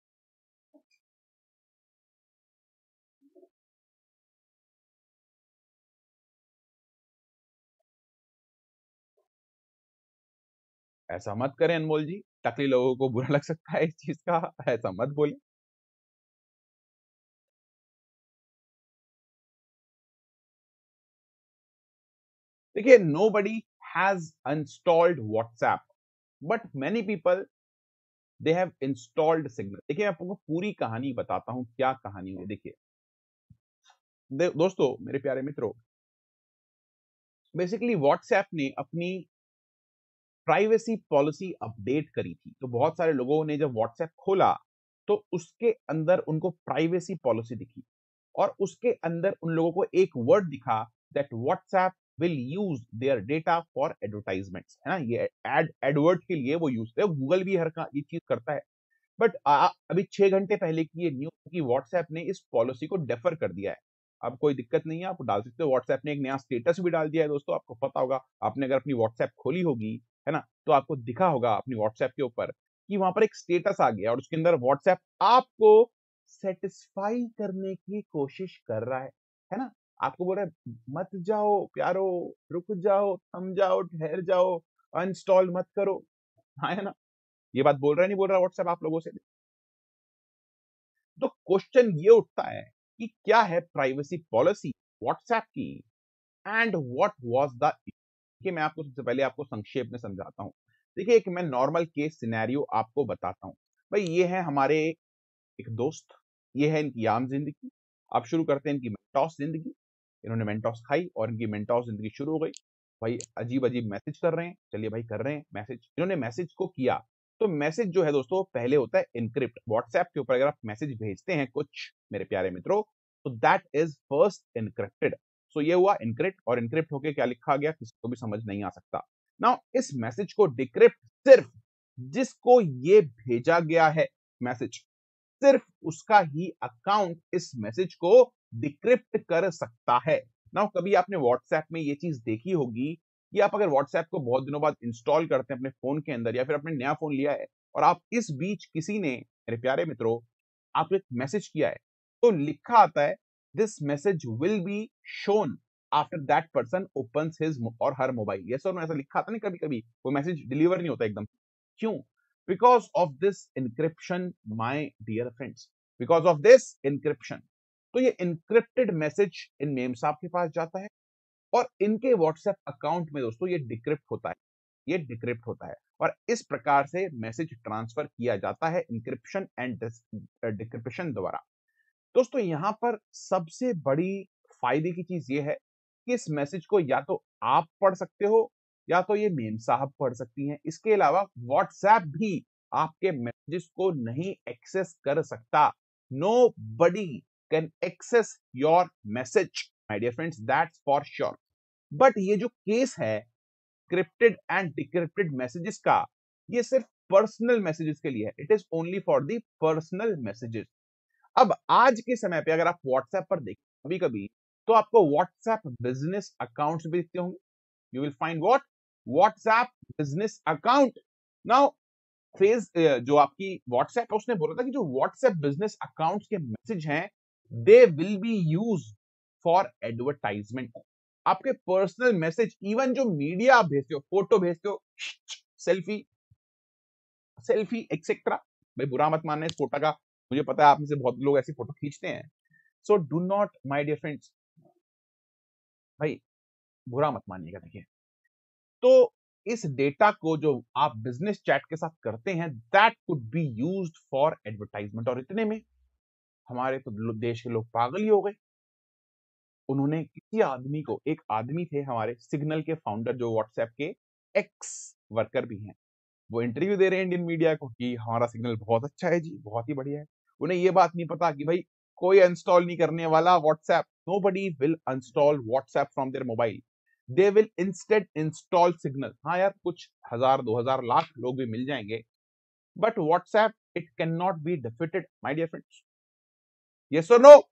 ऐसा मत करें अनमोल जी, टकली लोगों को बुरा लग सकता है इस चीज का, ऐसा मत बोले। देखिए, nobody has uninstalled WhatsApp but many people they have installed Signal. देखिए, मैं आपको पूरी कहानी बताता हूं, क्या कहानी है। देखिए दे, दोस्तों मेरे प्यारे मित्रों, बेसिकली व्हाट्सएप ने अपनी प्राइवेसी पॉलिसी अपडेट करी थी। तो बहुत सारे लोगों ने जब व्हाट्सएप खोला तो उसके अंदर उनको प्राइवेसी पॉलिसी दिखी और उसके अंदर उन लोगों को एक वर्ड दिखा that WhatsApp will use their data for advertisements, है ना। ये एड एडवर्ट के लिए वो यूज करते हैं, गूगल भी हर का ये चीज करता है। बट अभी छह घंटे पहले की ये न्यूज की व्हाट्सएप ने इस पॉलिसी को डेफर कर दिया है। अब कोई दिक्कत नहीं है, आप डाल सकते हो। व्हाट्सएप ने एक नया स्टेटस भी डाल दिया है दोस्तों, आपको पता होगा, आपने अगर अपनी व्हाट्सएप खोली होगी, है ना, तो आपको दिखा होगा अपनी व्हाट्सएप के ऊपर कि वहां पर एक स्टेटस आ गया और उसके अंदर व्हाट्सएप आपको सेटिस्फाई करने की कोशिश कर रहा है है ना। आपको बोल रहा है मत जाओ प्यारो, रुक जाओ, थम जाओ, ठहर जाओ, अनस्टॉल मत करो, हाँ है ना। ये बात बोल रहा है नहीं बोल रहा व्हाट्सएप आप लोगों से? तो क्वेश्चन ये उठता है कि क्या है प्राइवेसी पॉलिसी व्हाट्सएप की एंड व्हाट वाज द, कि मैं आपको सबसे पहले आपको संक्षेप में समझाता हूं। देखिए, एक मैं नॉर्मल केस सिनेरियो आपको बताता हूं। भाई ये है हमारे एक दोस्त, ये है इनकी आम जिंदगी। आप शुरू करते हैं इनकी मेंटोस जिंदगी। इन्होंने मेंटोस खाई और इनकी मेंटोस जिंदगी शुरू हो गई। भाई अजीब अजीब मैसेज कर रहे हैं, चलिए भाई कर रहे हैं मैसेज। इन्होंने मैसेज को किया तो मैसेज जो है दोस्तों पहले होता है इनक्रिप्ट। व्हाट्सएप के ऊपर अगर आप मैसेज भेजते हैं कुछ मेरे प्यारे मित्रों, तो that is first encrypted. So ये हुआ इनक्रिप्ट, और इनक्रिप्ट होके क्या लिखा गया किसी को भी समझ नहीं आ सकता। नाउ इस मैसेज को डिक्रिप्ट सिर्फ जिसको ये भेजा गया है मैसेज, सिर्फ उसका ही अकाउंट इस मैसेज को डिक्रिप्ट कर सकता है। नाउ कभी आपने व्हाट्सएप में ये चीज देखी होगी कि आप अगर व्हाट्सएप को बहुत दिनों बाद इंस्टॉल करते हैं अपने फोन के अंदर, या फिर आपने नया फोन लिया है और आप इस बीच किसी ने, मेरे प्यारे मित्रों, आपको एक मैसेज किया है, तो लिखा आता है this message will be shown after that person opens his और हर मोबाइल। यस और नो, ऐसा लिखा आता नहीं कभी कभी, वो मैसेज डिलीवर नहीं होता एकदम। क्यों? Because of this encryption my dear friends, because of this encryption. तो ये इंक्रिप्टेड मैसेज इन मेम साहब के पास जाता है और इनके व्हाट्सएप अकाउंट में दोस्तों ये डिक्रिप्ट होता है, ये डिक्रिप्ट होता है और इस प्रकार से मैसेज ट्रांसफर किया जाता है इंक्रिप्शन एंड डिक्रिप्शन द्वारा। दोस्तों यहां पर सबसे बड़ी फायदे की चीज ये है कि इस मैसेज को या तो आप पढ़ सकते हो या तो ये मेम साहब पढ़ सकती हैं। इसके अलावा व्हाट्सएप भी आपके मैसेजेस को नहीं एक्सेस कर सकता। Nobody can access your message my dear friends, that's for sure. But ये जो केस है क्रिप्टेड एंड डिक्रिप्टेड मैसेजेस का, ये सिर्फ पर्सनल मैसेजेस के लिए है। It is only for the personal messages. अब आज के समय पे अगर आप व्हाट्सएप पर देखें कभी कभी, तो आपको व्हाट्सएप बिजनेस अकाउंट्स भी दिखते होंगे। You will find what WhatsApp business account. Now phase जो आपकी व्हाट्सएप है उसने बोला था कि जो व्हाट्सएप बिजनेस अकाउंट्स के मैसेज हैं they will be use for advertisement. आपके पर्सनल मैसेज, इवन जो मीडिया आप भेजते हो, फोटो भेजते हो, सेल्फी सेल्फी एक्सेट्रा, भाई बुरा मत मानना इस फोटो का, मुझे पता है आप में से बहुत लोग ऐसी फोटो खींचते हैं। So do not my dear friends, भाई बुरा मत मानिएगा। देखिए, तो इस डेटा को जो आप बिजनेस चैट के साथ करते हैं, that could be used for advertisement. और इतने में हमारे तो देश के लोग पागल ही हो गए। उन्होंने किसी आदमी को, एक आदमी थे हमारे सिग्नल के फाउंडर, जो व्हाट्सएप के एक्स वर्कर भी हैं, वो इंटरव्यू दे रहे हैं इंडियन मीडिया को कि हमारा सिग्नल बहुत अच्छा है जी, बहुत ही बढ़िया है। उन्हें ये बात नहीं पता कि भाई कोई इंस्टॉल नहीं करने वाला WhatsApp. Nobody will install WhatsApp from their mobile, they will instead install Signal. हाँ यार, कुछ हजार दो हजार लाख लोग भी मिल जाएंगे, but WhatsApp it can not be defeated my dear friends. Yes और नो?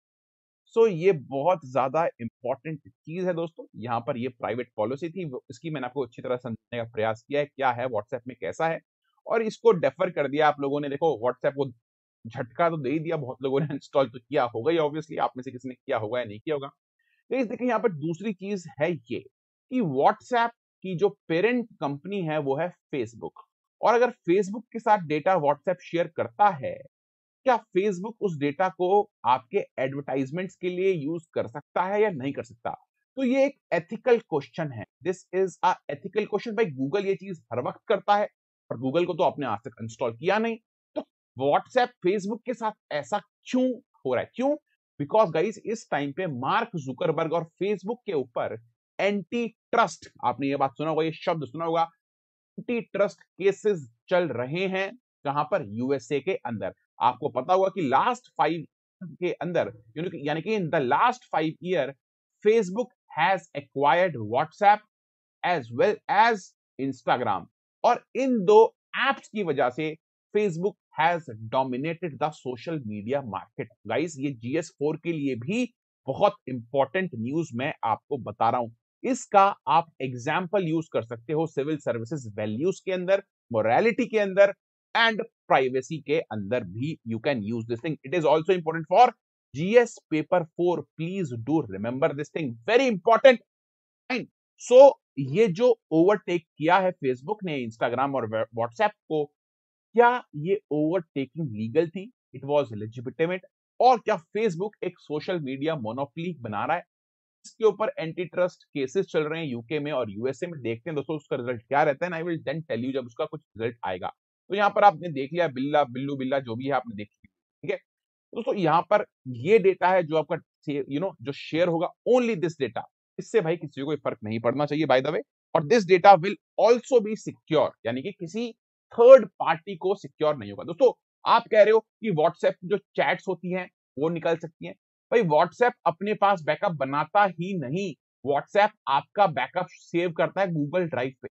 सो so, ये बहुत ज्यादा इंपॉर्टेंट चीज है दोस्तों। यहाँ पर ये प्राइवेट पॉलिसी थी, इसकी मैंने आपको अच्छी तरह समझने का प्रयास किया है, क्या है व्हाट्सएप में, कैसा है, और इसको डेफर कर दिया आप लोगों ने। देखो, व्हाट्सएप को झटका तो दे ही दिया, बहुत लोगों ने इंस्टॉल तो किया होगा ही, ऑब्वियसली आप में से किसी ने किया होगा या नहीं किया होगा। तो देखिए, यहाँ पर दूसरी चीज है ये कि व्हाट्सएप की जो पेरेंट कंपनी है वो है फेसबुक। और अगर फेसबुक के साथ डेटा व्हाट्सएप शेयर करता है, क्या फेसबुक उस डेटा को आपके एडवर्टाइजमेंट्स के लिए यूज कर सकता है या नहीं कर सकता? तो ये एक एथिकल क्वेश्चन है। This is a ethical question. भाई, गूगल ये चीज हर वक्त करता है, पर गूगल को तो आपने आज तक इंस्टॉल किया नहीं। तो व्हाट्सएप फेसबुक के साथ ऐसा क्यों हो रहा है? क्यों? बिकॉज गाइस, इस टाइम पे मार्क जुकरबर्ग और फेसबुक के ऊपर एंटी ट्रस्ट, आपने ये बात सुना होगा, ये शब्द सुना होगा, एंटी ट्रस्ट केसेस चल रहे हैं। कहां पर? यूएसए के अंदर। आपको पता होगा कि लास्ट फाइव के अंदर, यानी कि in the last five year, Facebook has acquired WhatsApp as well as Instagram. और इन दो एप्स की वजह से Facebook has dominated the social media market. Guys, ये जी एस फोर के लिए भी बहुत इंपॉर्टेंट न्यूज मैं आपको बता रहा हूं। इसका आप एग्जाम्पल यूज कर सकते हो सिविल सर्विसेज वैल्यूज के अंदर, मोरालिटी के अंदर, एंड प्राइवेसी के अंदर भी you can use this thing. It is also important for GS paper four. Please do remember this thing, very important. And so ये जो ओवरटेक किया है फेसबुक ने इंस्टाग्राम और व्हाट्सएप को, क्या ये ओवरटेकिंग लीगल थी? It was legitimate? और क्या फेसबुक एक सोशल मीडिया मोनोपोली बना रहा है? इसके ऊपर एंटी ट्रस्ट केसेस चल रहे हैं यूके में और यूएसए में। देखते हैं दोस्तों उसका रिजल्ट क्या रहता है। I will then tell you जब उसका कुछ रिजल्ट आएगा। तो यहाँ पर आपने देख लिया, बिल्ला बिल्लू बिल्ला जो भी है आपने देख लिया, ठीक है दोस्तों। यहाँ पर ये डेटा है जो आपका यू नो जो शेयर होगा, ओनली दिस डेटा। इससे भाई किसी को कोई फर्क नहीं पड़ना चाहिए बाय द वे। और this data will also be secure, यानी कि किसी थर्ड पार्टी को सिक्योर नहीं होगा। दोस्तों, आप कह रहे हो कि व्हाट्सएप जो चैट्स होती हैं वो निकल सकती हैं। भाई, व्हाट्सएप अपने पास बैकअप बनाता ही नहीं। व्हाट्सएप आपका बैकअप सेव करता है गूगल ड्राइव पे,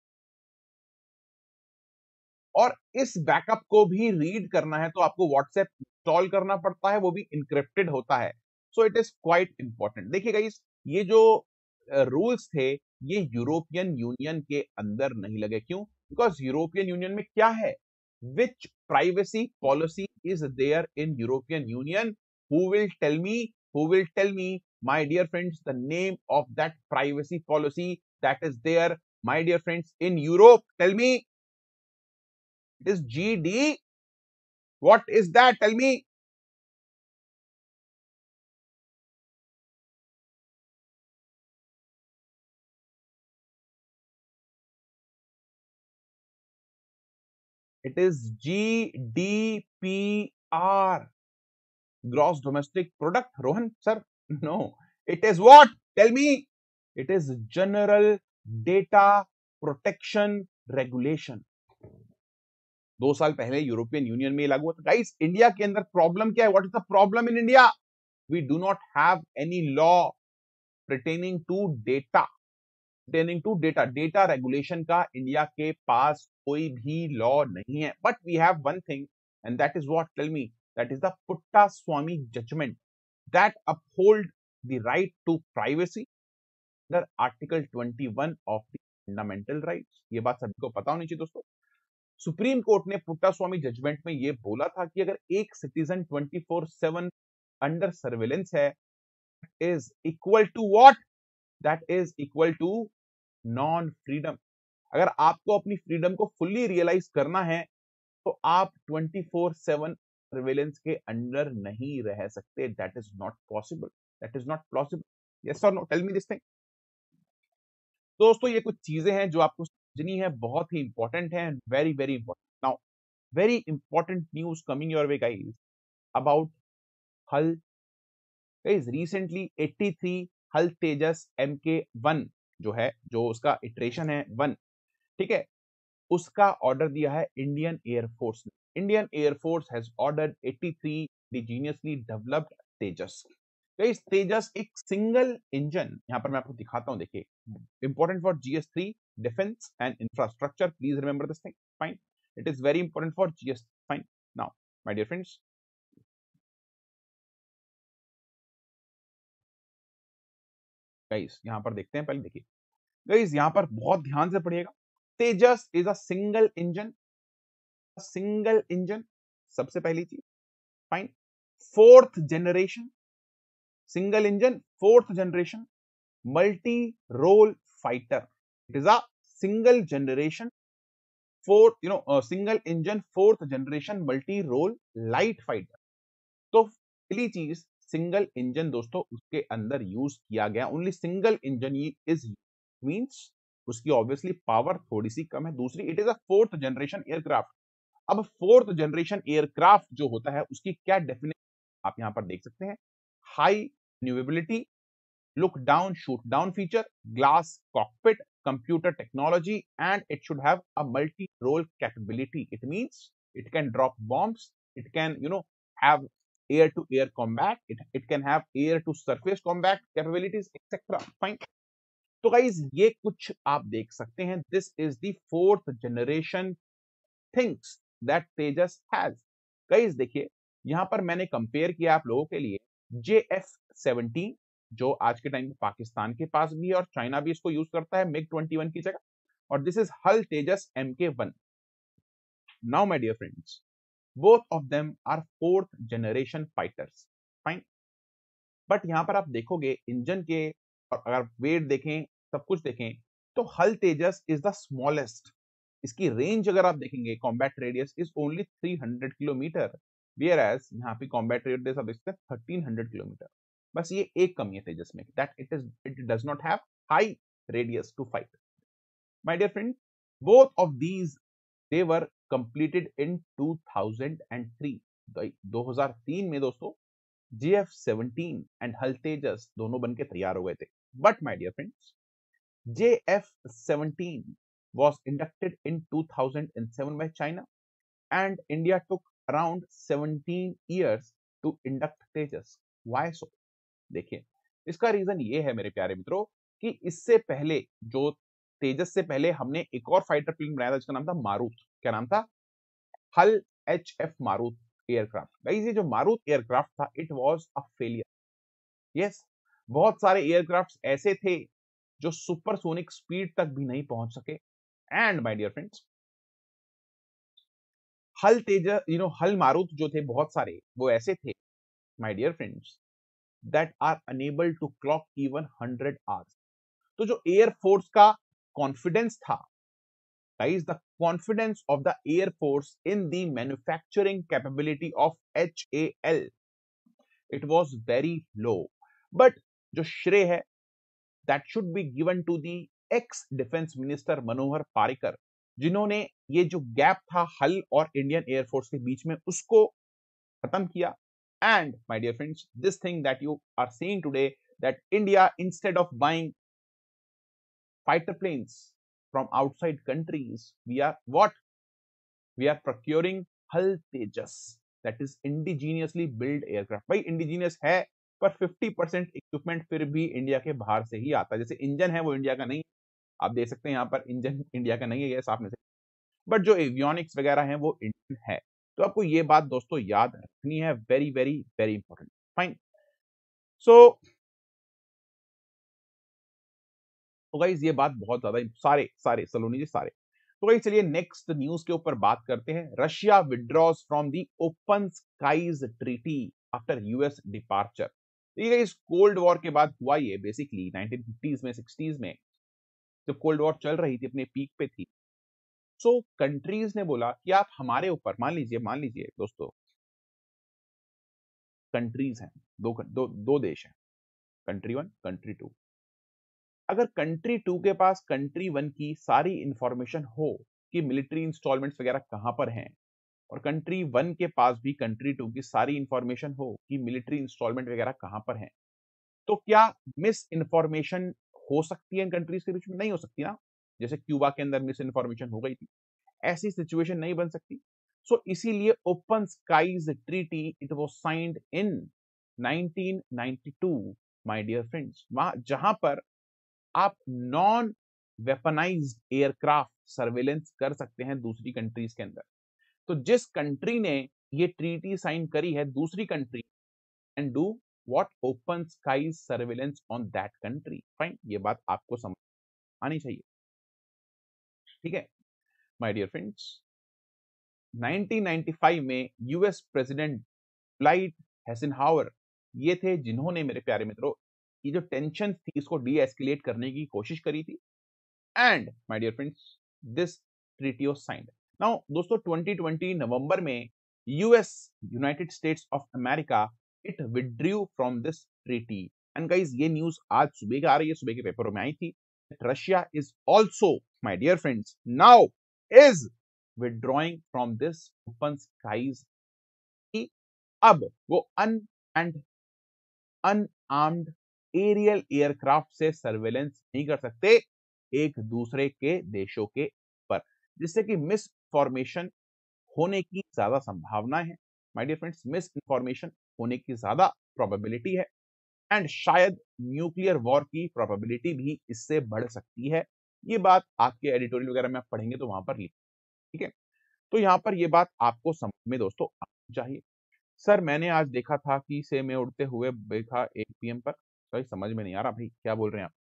और इस बैकअप को भी रीड करना है तो आपको व्हाट्सएप इंस्टॉल करना पड़ता है, वो भी इनक्रिप्टेड होता है। So it is quite important. देखिए गाइस, ये जो रूल्स थे ये यूरोपियन यूनियन के अंदर नहीं लगे। क्यों? बिकॉज यूरोपियन यूनियन में क्या है? Which privacy policy is there in European Union? Who will tell me? Who will tell me my dear friends the name of that privacy policy that is there, my dear friends, in Europe? Tell me. It is G D. What is that? Tell me. It is G D P R. Gross Domestic Product. Rohan, sir? No. It is what? Tell me. It is General Data Protection Regulation. दो साल पहले European union में लागू हुआ था। Guys, India के अंदर problem क्या है? What is the problem in India? We do not have any law pertaining to data, pertaining to data data regulation का इंडिया के पास कोई भी लॉ नहीं है। But we have one thing, and that is what? Tell me. That is the Puttaswamy judgment that uphold the right to privacy under article twenty one of the fundamental rights. ये बात सभी को पता होनी चाहिए दोस्तों। सुप्रीम कोर्ट ने पुट्टा स्वामी judgement में ये बोला था कि अगर एक citizen twenty four seven under surveillance है, is equal to what? That is equal to non freedom. अगर आपको अपनी फ्रीडम को फुल्ली रियलाइज करना है तो आप ट्वेंटी फोर सेवन सर्वेलेंस के अंडर नहीं रह सकते। That is not possible, that is not possible. Yes और no? Tell me this thing. दोस्तों ये कुछ चीजें हैं जो आपको समझनी है, बहुत ही इंपॉर्टेंट है, very very important. Now very important news coming your way guys about HAL. Guys recently तिरासी HAL Tejas M K one जो है, जो उसका इटरेशन है वन, ठीक है, उसका ऑर्डर दिया है इंडियन एयरफोर्स ने। इंडियन एयरफोर्स हैज ऑर्डर्ड तिरासी indigenously developed Tejas. Guys Tejas एक सिंगल इंजन, यहां पर मैं आपको दिखाता हूं, देखिए, important for G S three defence and infrastructure, please remember this thing, fine, it is very important for G S, fine. Now my dear friends, guys यहां पर देखते हैं, पहले देखिए गाइस, यहां पर बहुत ध्यान से पढ़िएगा। Tejas is a single engine, single engine, सबसे पहली चीज, fine. Fourth generation, single engine, fourth generation multi role fighter. It is a single generation fourth, you know single engine fourth generation multi role light fighter. तो पहली चीज, single engine दोस्तों उसके अंदर use किया गया, only single engine is means उसकी obviously power थोड़ी सी कम है। दूसरी, it is a fourth generation aircraft. अब फोर्थ जनरेशन एयरक्राफ्ट जो होता है उसकी क्या डेफिनेशन आप यहां पर देख सकते हैं। हाई न्यूएबिलिटी, look down, shoot down feature, glass cockpit, computer technology, and it should have a multi-role capability. It means it can drop bombs, it can, you know, have air-to-air combat, it, it can have air-to-surface combat capabilities, et cetera. Fine. तो guys ये कुछ आप देख सकते हैं, this is the fourth generation things that Tejas has. Guys देखिए, यहां पर मैंने कंपेयर किया आप लोगों के लिए जे एफ सेवनटीन, जो आज के टाइम में पाकिस्तान के पास भी है और चाइना भी इसको यूज करता है मिग ट्वेंटी वन की जगह, और this is HAL Tejas M K one. Now my dear friends, both of them are fourth generation fighters, fine. But यहां पर आप देखोगे इंजन के, और अगर वेट देखें, सब कुछ देखें, तो HAL Tejas is the smallest. इसकी रेंज अगर आप देखेंगे, combat radius is only three hundred kilometre, whereas यहाँ पे कॉम्बैट रेडियस आप देखते हैं थर्टीन हंड्रेड किलोमीटर। बस ये एक कमी है तेजस में, that it is it does not have high radius to fight. My dear friend, both of these they were completed in two thousand three, दो हज़ार तीन में दोस्तों जी एफ सेवनटीन एंड हल तेजस दोनों बनके तैयार हो गए थे। But my dear friends, J F seventeen was inducted in two thousand seven by China, and India took around seventeen years to induct Tejas. Why so? देखिए, इसका रीजन ये है मेरे प्यारे मित्रों कि इससे पहले, जो तेजस से पहले हमने एक और फाइटर प्लेन बनाया था जिसका नाम था मारुत। क्या नाम था? HAL H F Marut aircraft. Guys ये जो मारुत एयरक्राफ्ट था, it was a failure. Yes, बहुत सारे एयरक्राफ्ट ऐसे थे जो सुपरसोनिक स्पीड तक भी नहीं पहुंच सके। एंड माय डियर फ्रेंड्स, हल तेजस, यू नो हल मारुत जो थे बहुत सारे, वो ऐसे थे my dear friends that are unable to clock even hundred hours. तो जो एयरफोर्स का कॉन्फिडेंस था, guys, the confidence of the Air Force in the manufacturing capability of H A L, it was very low. But जो श्रेय है, that should be given to the ex defence minister Manohar Parrikar, जिन्होंने ये जो गैप था हल और इंडियन एयरफोर्स के बीच में, उसको खत्म किया। And my dear friends, this thing that you are seeing today, that India instead of buying fighter planes from outside countries, we are what? We are procuring Hull Tejas, that is indigenously built aircraft। भाई indigenous है, पर fifty percent equipment फिर भी India के बाहर से ही आता है। जैसे इंजन है वो इंडिया का नहीं, आप देख सकते हैं यहाँ पर इंजन इंडिया का नहीं है, ये साफ में से, बट जो एवियोनिक्स वगैरह है वो इंडियन है। तो आपको ये बात दोस्तों याद रखनी है, very very very important, fine. So तो गाइस ये बात बहुत ज्यादा, सारे सारे सलोनी जी सारे। तो गाइस चलिए नेक्स्ट न्यूज के ऊपर बात करते हैं। Russia withdraws from the Open Skies Treaty after US departure. देखिए गाइस, कोल्ड वॉर के बाद हुआ ये बेसिकली नाइनटीन फिफ्टीज़ में, सिक्सटीज़ में, जब कोल्ड वॉर चल रही थी, अपने पीक पे थी, सो so, कंट्रीज ने बोला कि आप हमारे ऊपर, मान लीजिए मान लीजिए दोस्तों, कंट्रीज हैं, दो दो दो देश हैं, कंट्री वन कंट्री टू। अगर कंट्री टू के पास कंट्री वन की सारी इंफॉर्मेशन हो कि मिलिट्री इंस्टॉलमेंट्स वगैरह कहां पर हैं, और कंट्री वन के पास भी कंट्री टू की सारी इंफॉर्मेशन हो कि मिलिट्री इंस्टॉलमेंट वगैरह कहां पर हैं, तो क्या मिस इन्फॉर्मेशन हो सकती है इन कंट्रीज के बीच में? नहीं हो सकती ना। जैसे क्यूबा के अंदर मिस इन्फॉर्मेशन हो गई थी, ऐसी सिचुएशन नहीं बन सकती। सो so, इसीलिए Open Skies Treaty it was signed in nineteen ninety two my dear friends, वहां जहां पर आप नॉन वेपनाइज्ड एयरक्राफ्ट सर्वेलेंस कर सकते हैं दूसरी कंट्रीज के अंदर। तो जिस कंट्री ने ये ट्रीटी साइन करी है, दूसरी country can do what? Open skies surveillance on that country. Fine, ये बात आपको समझ आनी चाहिए, ठीक है my dear friends. Nineteen ninety five में यूएस प्रेसिडेंट लाइट हेसेनहावर ये थे जिन्होंने मेरे प्यारे मित्रों ये जो टेंशन थी इसको डी एस्केलेट करने की कोशिश करी थी। And my dear friends this treaty was signed. Now दोस्तों ट्वेंटी ट्वेंटी नवंबर में US United States of America it withdrew from this treaty. And guys ये न्यूज आज सुबह का आ रही है, सुबह के पेपरों में आई थी। Russia is also my dear friends now is withdrawing from this open skies। अब वो अन एंड अनआर्म्ड एरियल एयरक्राफ्ट से सर्वेलेंस नहीं कर सकते एक दूसरे के देशों के पर, जिससे कि मिस इंफॉर्मेशन होने की ज्यादा संभावना है my dear friends, misinformation होने की ज्यादा प्रोबेबिलिटी है। एंड शायद न्यूक्लियर वॉर की प्रोबेबिलिटी भी इससे बढ़ सकती है। ये बात आपके एडिटोरियल वगैरह में आप पढ़ेंगे तो वहां पर लिख, ठीक है। तो यहाँ पर ये बात आपको समझ में दोस्तों आनी चाहिए। सर मैंने आज देखा था कि से में उड़ते हुए देखा एक पीएम पर। सही समझ में नहीं आ रहा भाई, क्या बोल रहे हैं आप?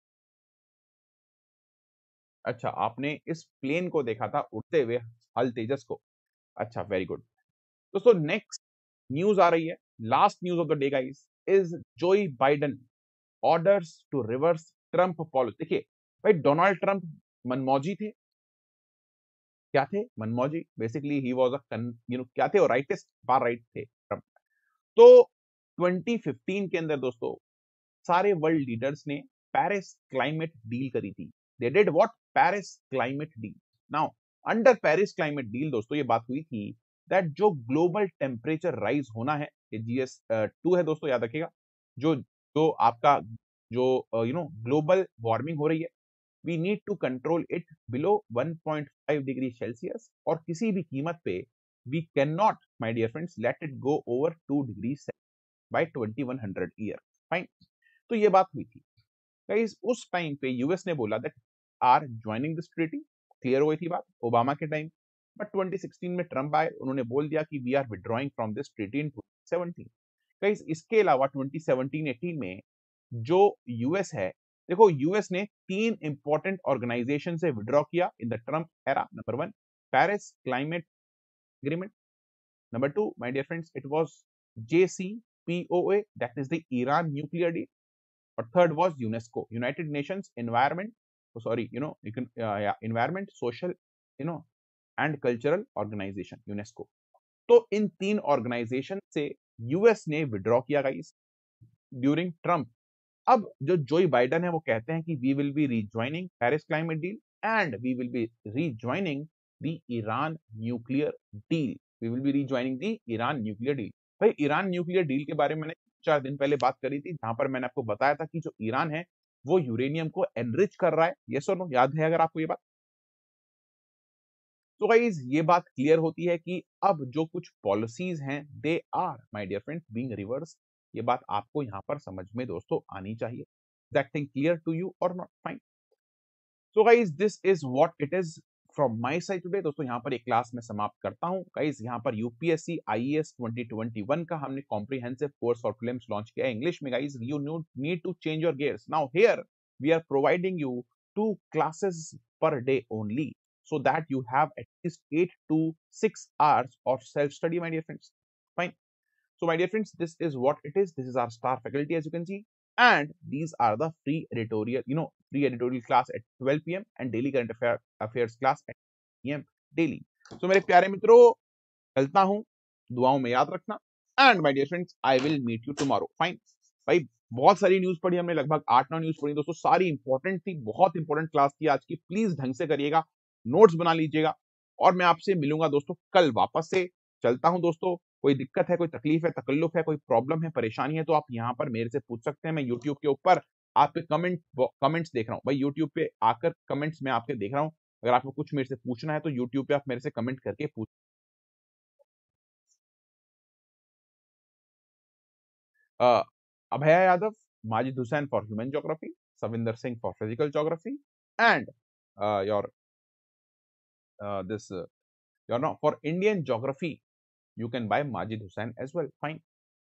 अच्छा, आपने इस प्लेन को देखा था उड़ते हुए, हल तेजस को। अच्छा, वेरी गुड। दोस्तों नेक्स्ट न्यूज आ रही है, last news of the day guys, is Joe Biden orders to reverse Trump policy. देखिए भाई, डोनाल्ड ट्रंप मनमौजी थे। क्या थे? मनमौजी। Basically he was a you know क्या थे? वो राइटिस्ट, फार राइट थे ट्रंप। तो ट्वेंटी फिफ्टीन के अंदर दोस्तों सारे वर्ल्ड लीडर्स ने पेरिस क्लाइमेट डील करी थी। They did what? Paris climate deal. Now under Paris climate deal दोस्तों ये बात हुई थी दैट जो ग्लोबल टेम्परेचर राइज होना है, ये जीएस टू है दोस्तों, याद रखिएगा। जो जो आपका जो यू नो ग्लोबल वार्मिंग हो रही है, we need to control it below one point five degree Celsius, और किसी भी कीमत पे we can not my dear friends let it go over two degree by twenty one hundred year. Fine, तो ये बात हुई थी गाइस। उस टाइम पे यूएस ने बोला that are joining this treaty, clear हुई थी बात ओबामा के टाइम। बट ट्वेंटी सिक्सटीन में ट्रंप आए, उन्होंने बोल दिया कि we are withdrawing from this treaty in twenty seventeen. Guys इसके अलावा ट्वेंटी सेवनटीन एटीन में जो यूएस है, देखो यूएस ने तीन इंपॉर्टेंट ऑर्गेनाइजेशन से विड्रॉ किया in the Trump era. Number one, Paris climate agreement. Number two my dear friends it was JCPOA, that is the Iran nuclear deal. और third was UNESCO, United Nations environment sorry you know environment social you know and cultural organisation, UNESCO. तो इन तीन organisation से US ने withdraw किया guys during Trump. अब जो जोई बाइडेन है वो कहते हैं कि we will be rejoining Paris climate deal and we will be rejoining the Iran nuclear deal. We will be rejoining the Iran nuclear deal. भाई ईरान न्यूक्लियर डील के बारे में मैंने चार दिन पहले बात करी थी, जहां पर मैंने आपको बताया था कि जो ईरान है वो यूरेनियम को एनरिच कर रहा है। यस और नो, याद है अगर आपको ये बात? तो गाइस ये बात क्लियर होती है कि अब जो कुछ पॉलिसीज हैं they are my dear friends being reverse. ये बात आपको यहां पर समझ में दोस्तों आनी चाहिए। That thing clear to you और not? Fine. So guys this is what it is from my side today. दोस्तों यहाँ पर एक क्लास में समाप्त करता हूँ। गाइस यहाँ पर UPSC IAS twenty twenty one का हमने comprehensive course for prelims launch किया है इंग्लिश में। Guys you need to change your gears. Now here we are providing you two classes per day only, so that you have at least eight to six hours of self study, my dear friends. Fine. So my dear friends, this is what it is. This is our star faculty, as you can see, and these are the free editorial, you know, free editorial class at twelve p m and daily current affair, affairs class at p m daily. So मेरे प्यारे मित्रों, चलता हूँ, दुआओं में याद रखना, and my dear friends, I will meet you tomorrow. Fine. Bye. बहुत सारी न्यूज पढ़ी हमने, लगभग आठ नौ न्यूज पढ़ी दोस्तों, सारी इंपॉर्टेंट थी, बहुत इंपॉर्टेंट क्लास थी आज की। प्लीज ढंग से करिएगा, नोट्स बना लीजिएगा, और मैं आपसे मिलूंगा दोस्तों कल वापस से। चलता हूं दोस्तों, कोई दिक्कत है, कोई तकलीफ है, तकल्लुफ है, कोई प्रॉब्लम है, परेशानी है, तो आप यहाँ पर मेरे से पूछ सकते हैं। मैं यूट्यूब के ऊपर आपके कमेंट कमेंट्स देख रहा हूँ भाई, यूट्यूब पे आकर कमेंट्स में आपके देख रहा हूँ। अगर आपको कुछ मेरे से पूछना है तो यूट्यूब पे आप मेरे से कमेंट करके पूछ। uh, Abhaya Yadav, Majid Hussain for human geography, Savinder Singh for physical geography, and uh, your uh, this uh, your no for Indian geography, you can buy Majid Hussain as well. Fine.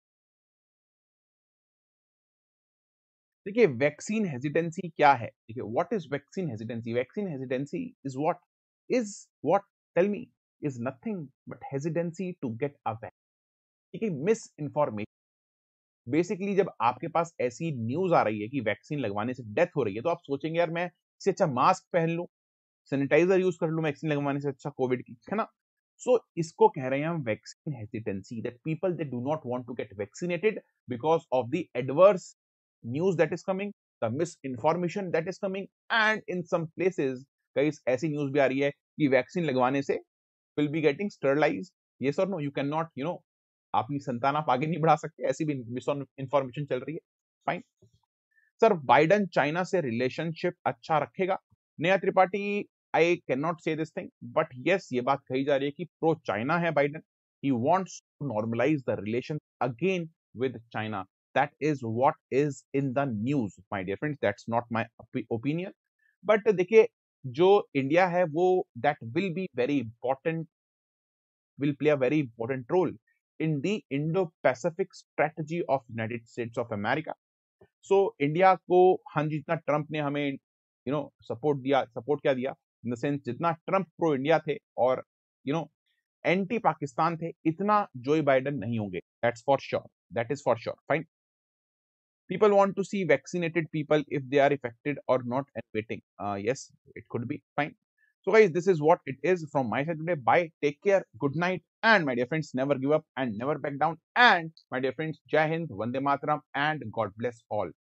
देखिए vaccine hesitancy क्या है, देखिए what is vaccine hesitancy, vaccine hesitancy is what is what tell me is nothing but hesitancy to get a vaccine. ठीक है, miss information. Basically जब आपके पास ऐसी news आ रही है कि वैक्सीन लगवाने से डेथ हो रही है, तो आप सोचेंगे यार मैं इससे अच्छा मास्क पहन लूं, सैनिटाइजर यूज कर लूं वैक्सीन लगवाने से अच्छा कोविड की, है ना। सो so, इसको कह रहे हैं हम vaccine hesitancy, that people they do not want to get vaccinated because of the adverse news that is coming, the misinformation that is coming, and in some places कई ऐसी न्यूज भी आ रही है कि वैक्सीन लगवाने से will be getting sterilised. Yes और no, you can not you know अपनी संतान आप आगे नहीं बढ़ा सकते, ऐसी भी मिस इंफॉर्मेशन चल रही है। फाइन सर, बाइडन चाइना से रिलेशनशिप अच्छा रखेगा? Neha Tripathi, I can not say this thing, but yes ये बात कही जा रही है कि प्रो चाइना है Biden, he wants to normalize the relation again with China. That is what is in the news my dear friends, that's not my opinion. But देखिए जो इंडिया है वो that will be very important, will play a very important role in the Indo-Pacific strategy of United States of America. So India को हाँ जी, जितना Trump ने हमें यू नो सपोर्ट दिया, सपोर्ट क्या दिया इन द सेंस जितना ट्रंप प्रो इंडिया थे और यू नो एंटी पाकिस्तान थे, इतना जोई बाइडन नहीं होंगे, that's for sure, that is for sure. Fine, people want to see vaccinated people if they are affected or not and waiting. Uh, yes, it could be fine. So guys, this is what it is from my side today. Bye, take care, good night, and my dear friends, never give up and never back down. And my dear friends, Jai Hind, Vande Mataram, and God bless all.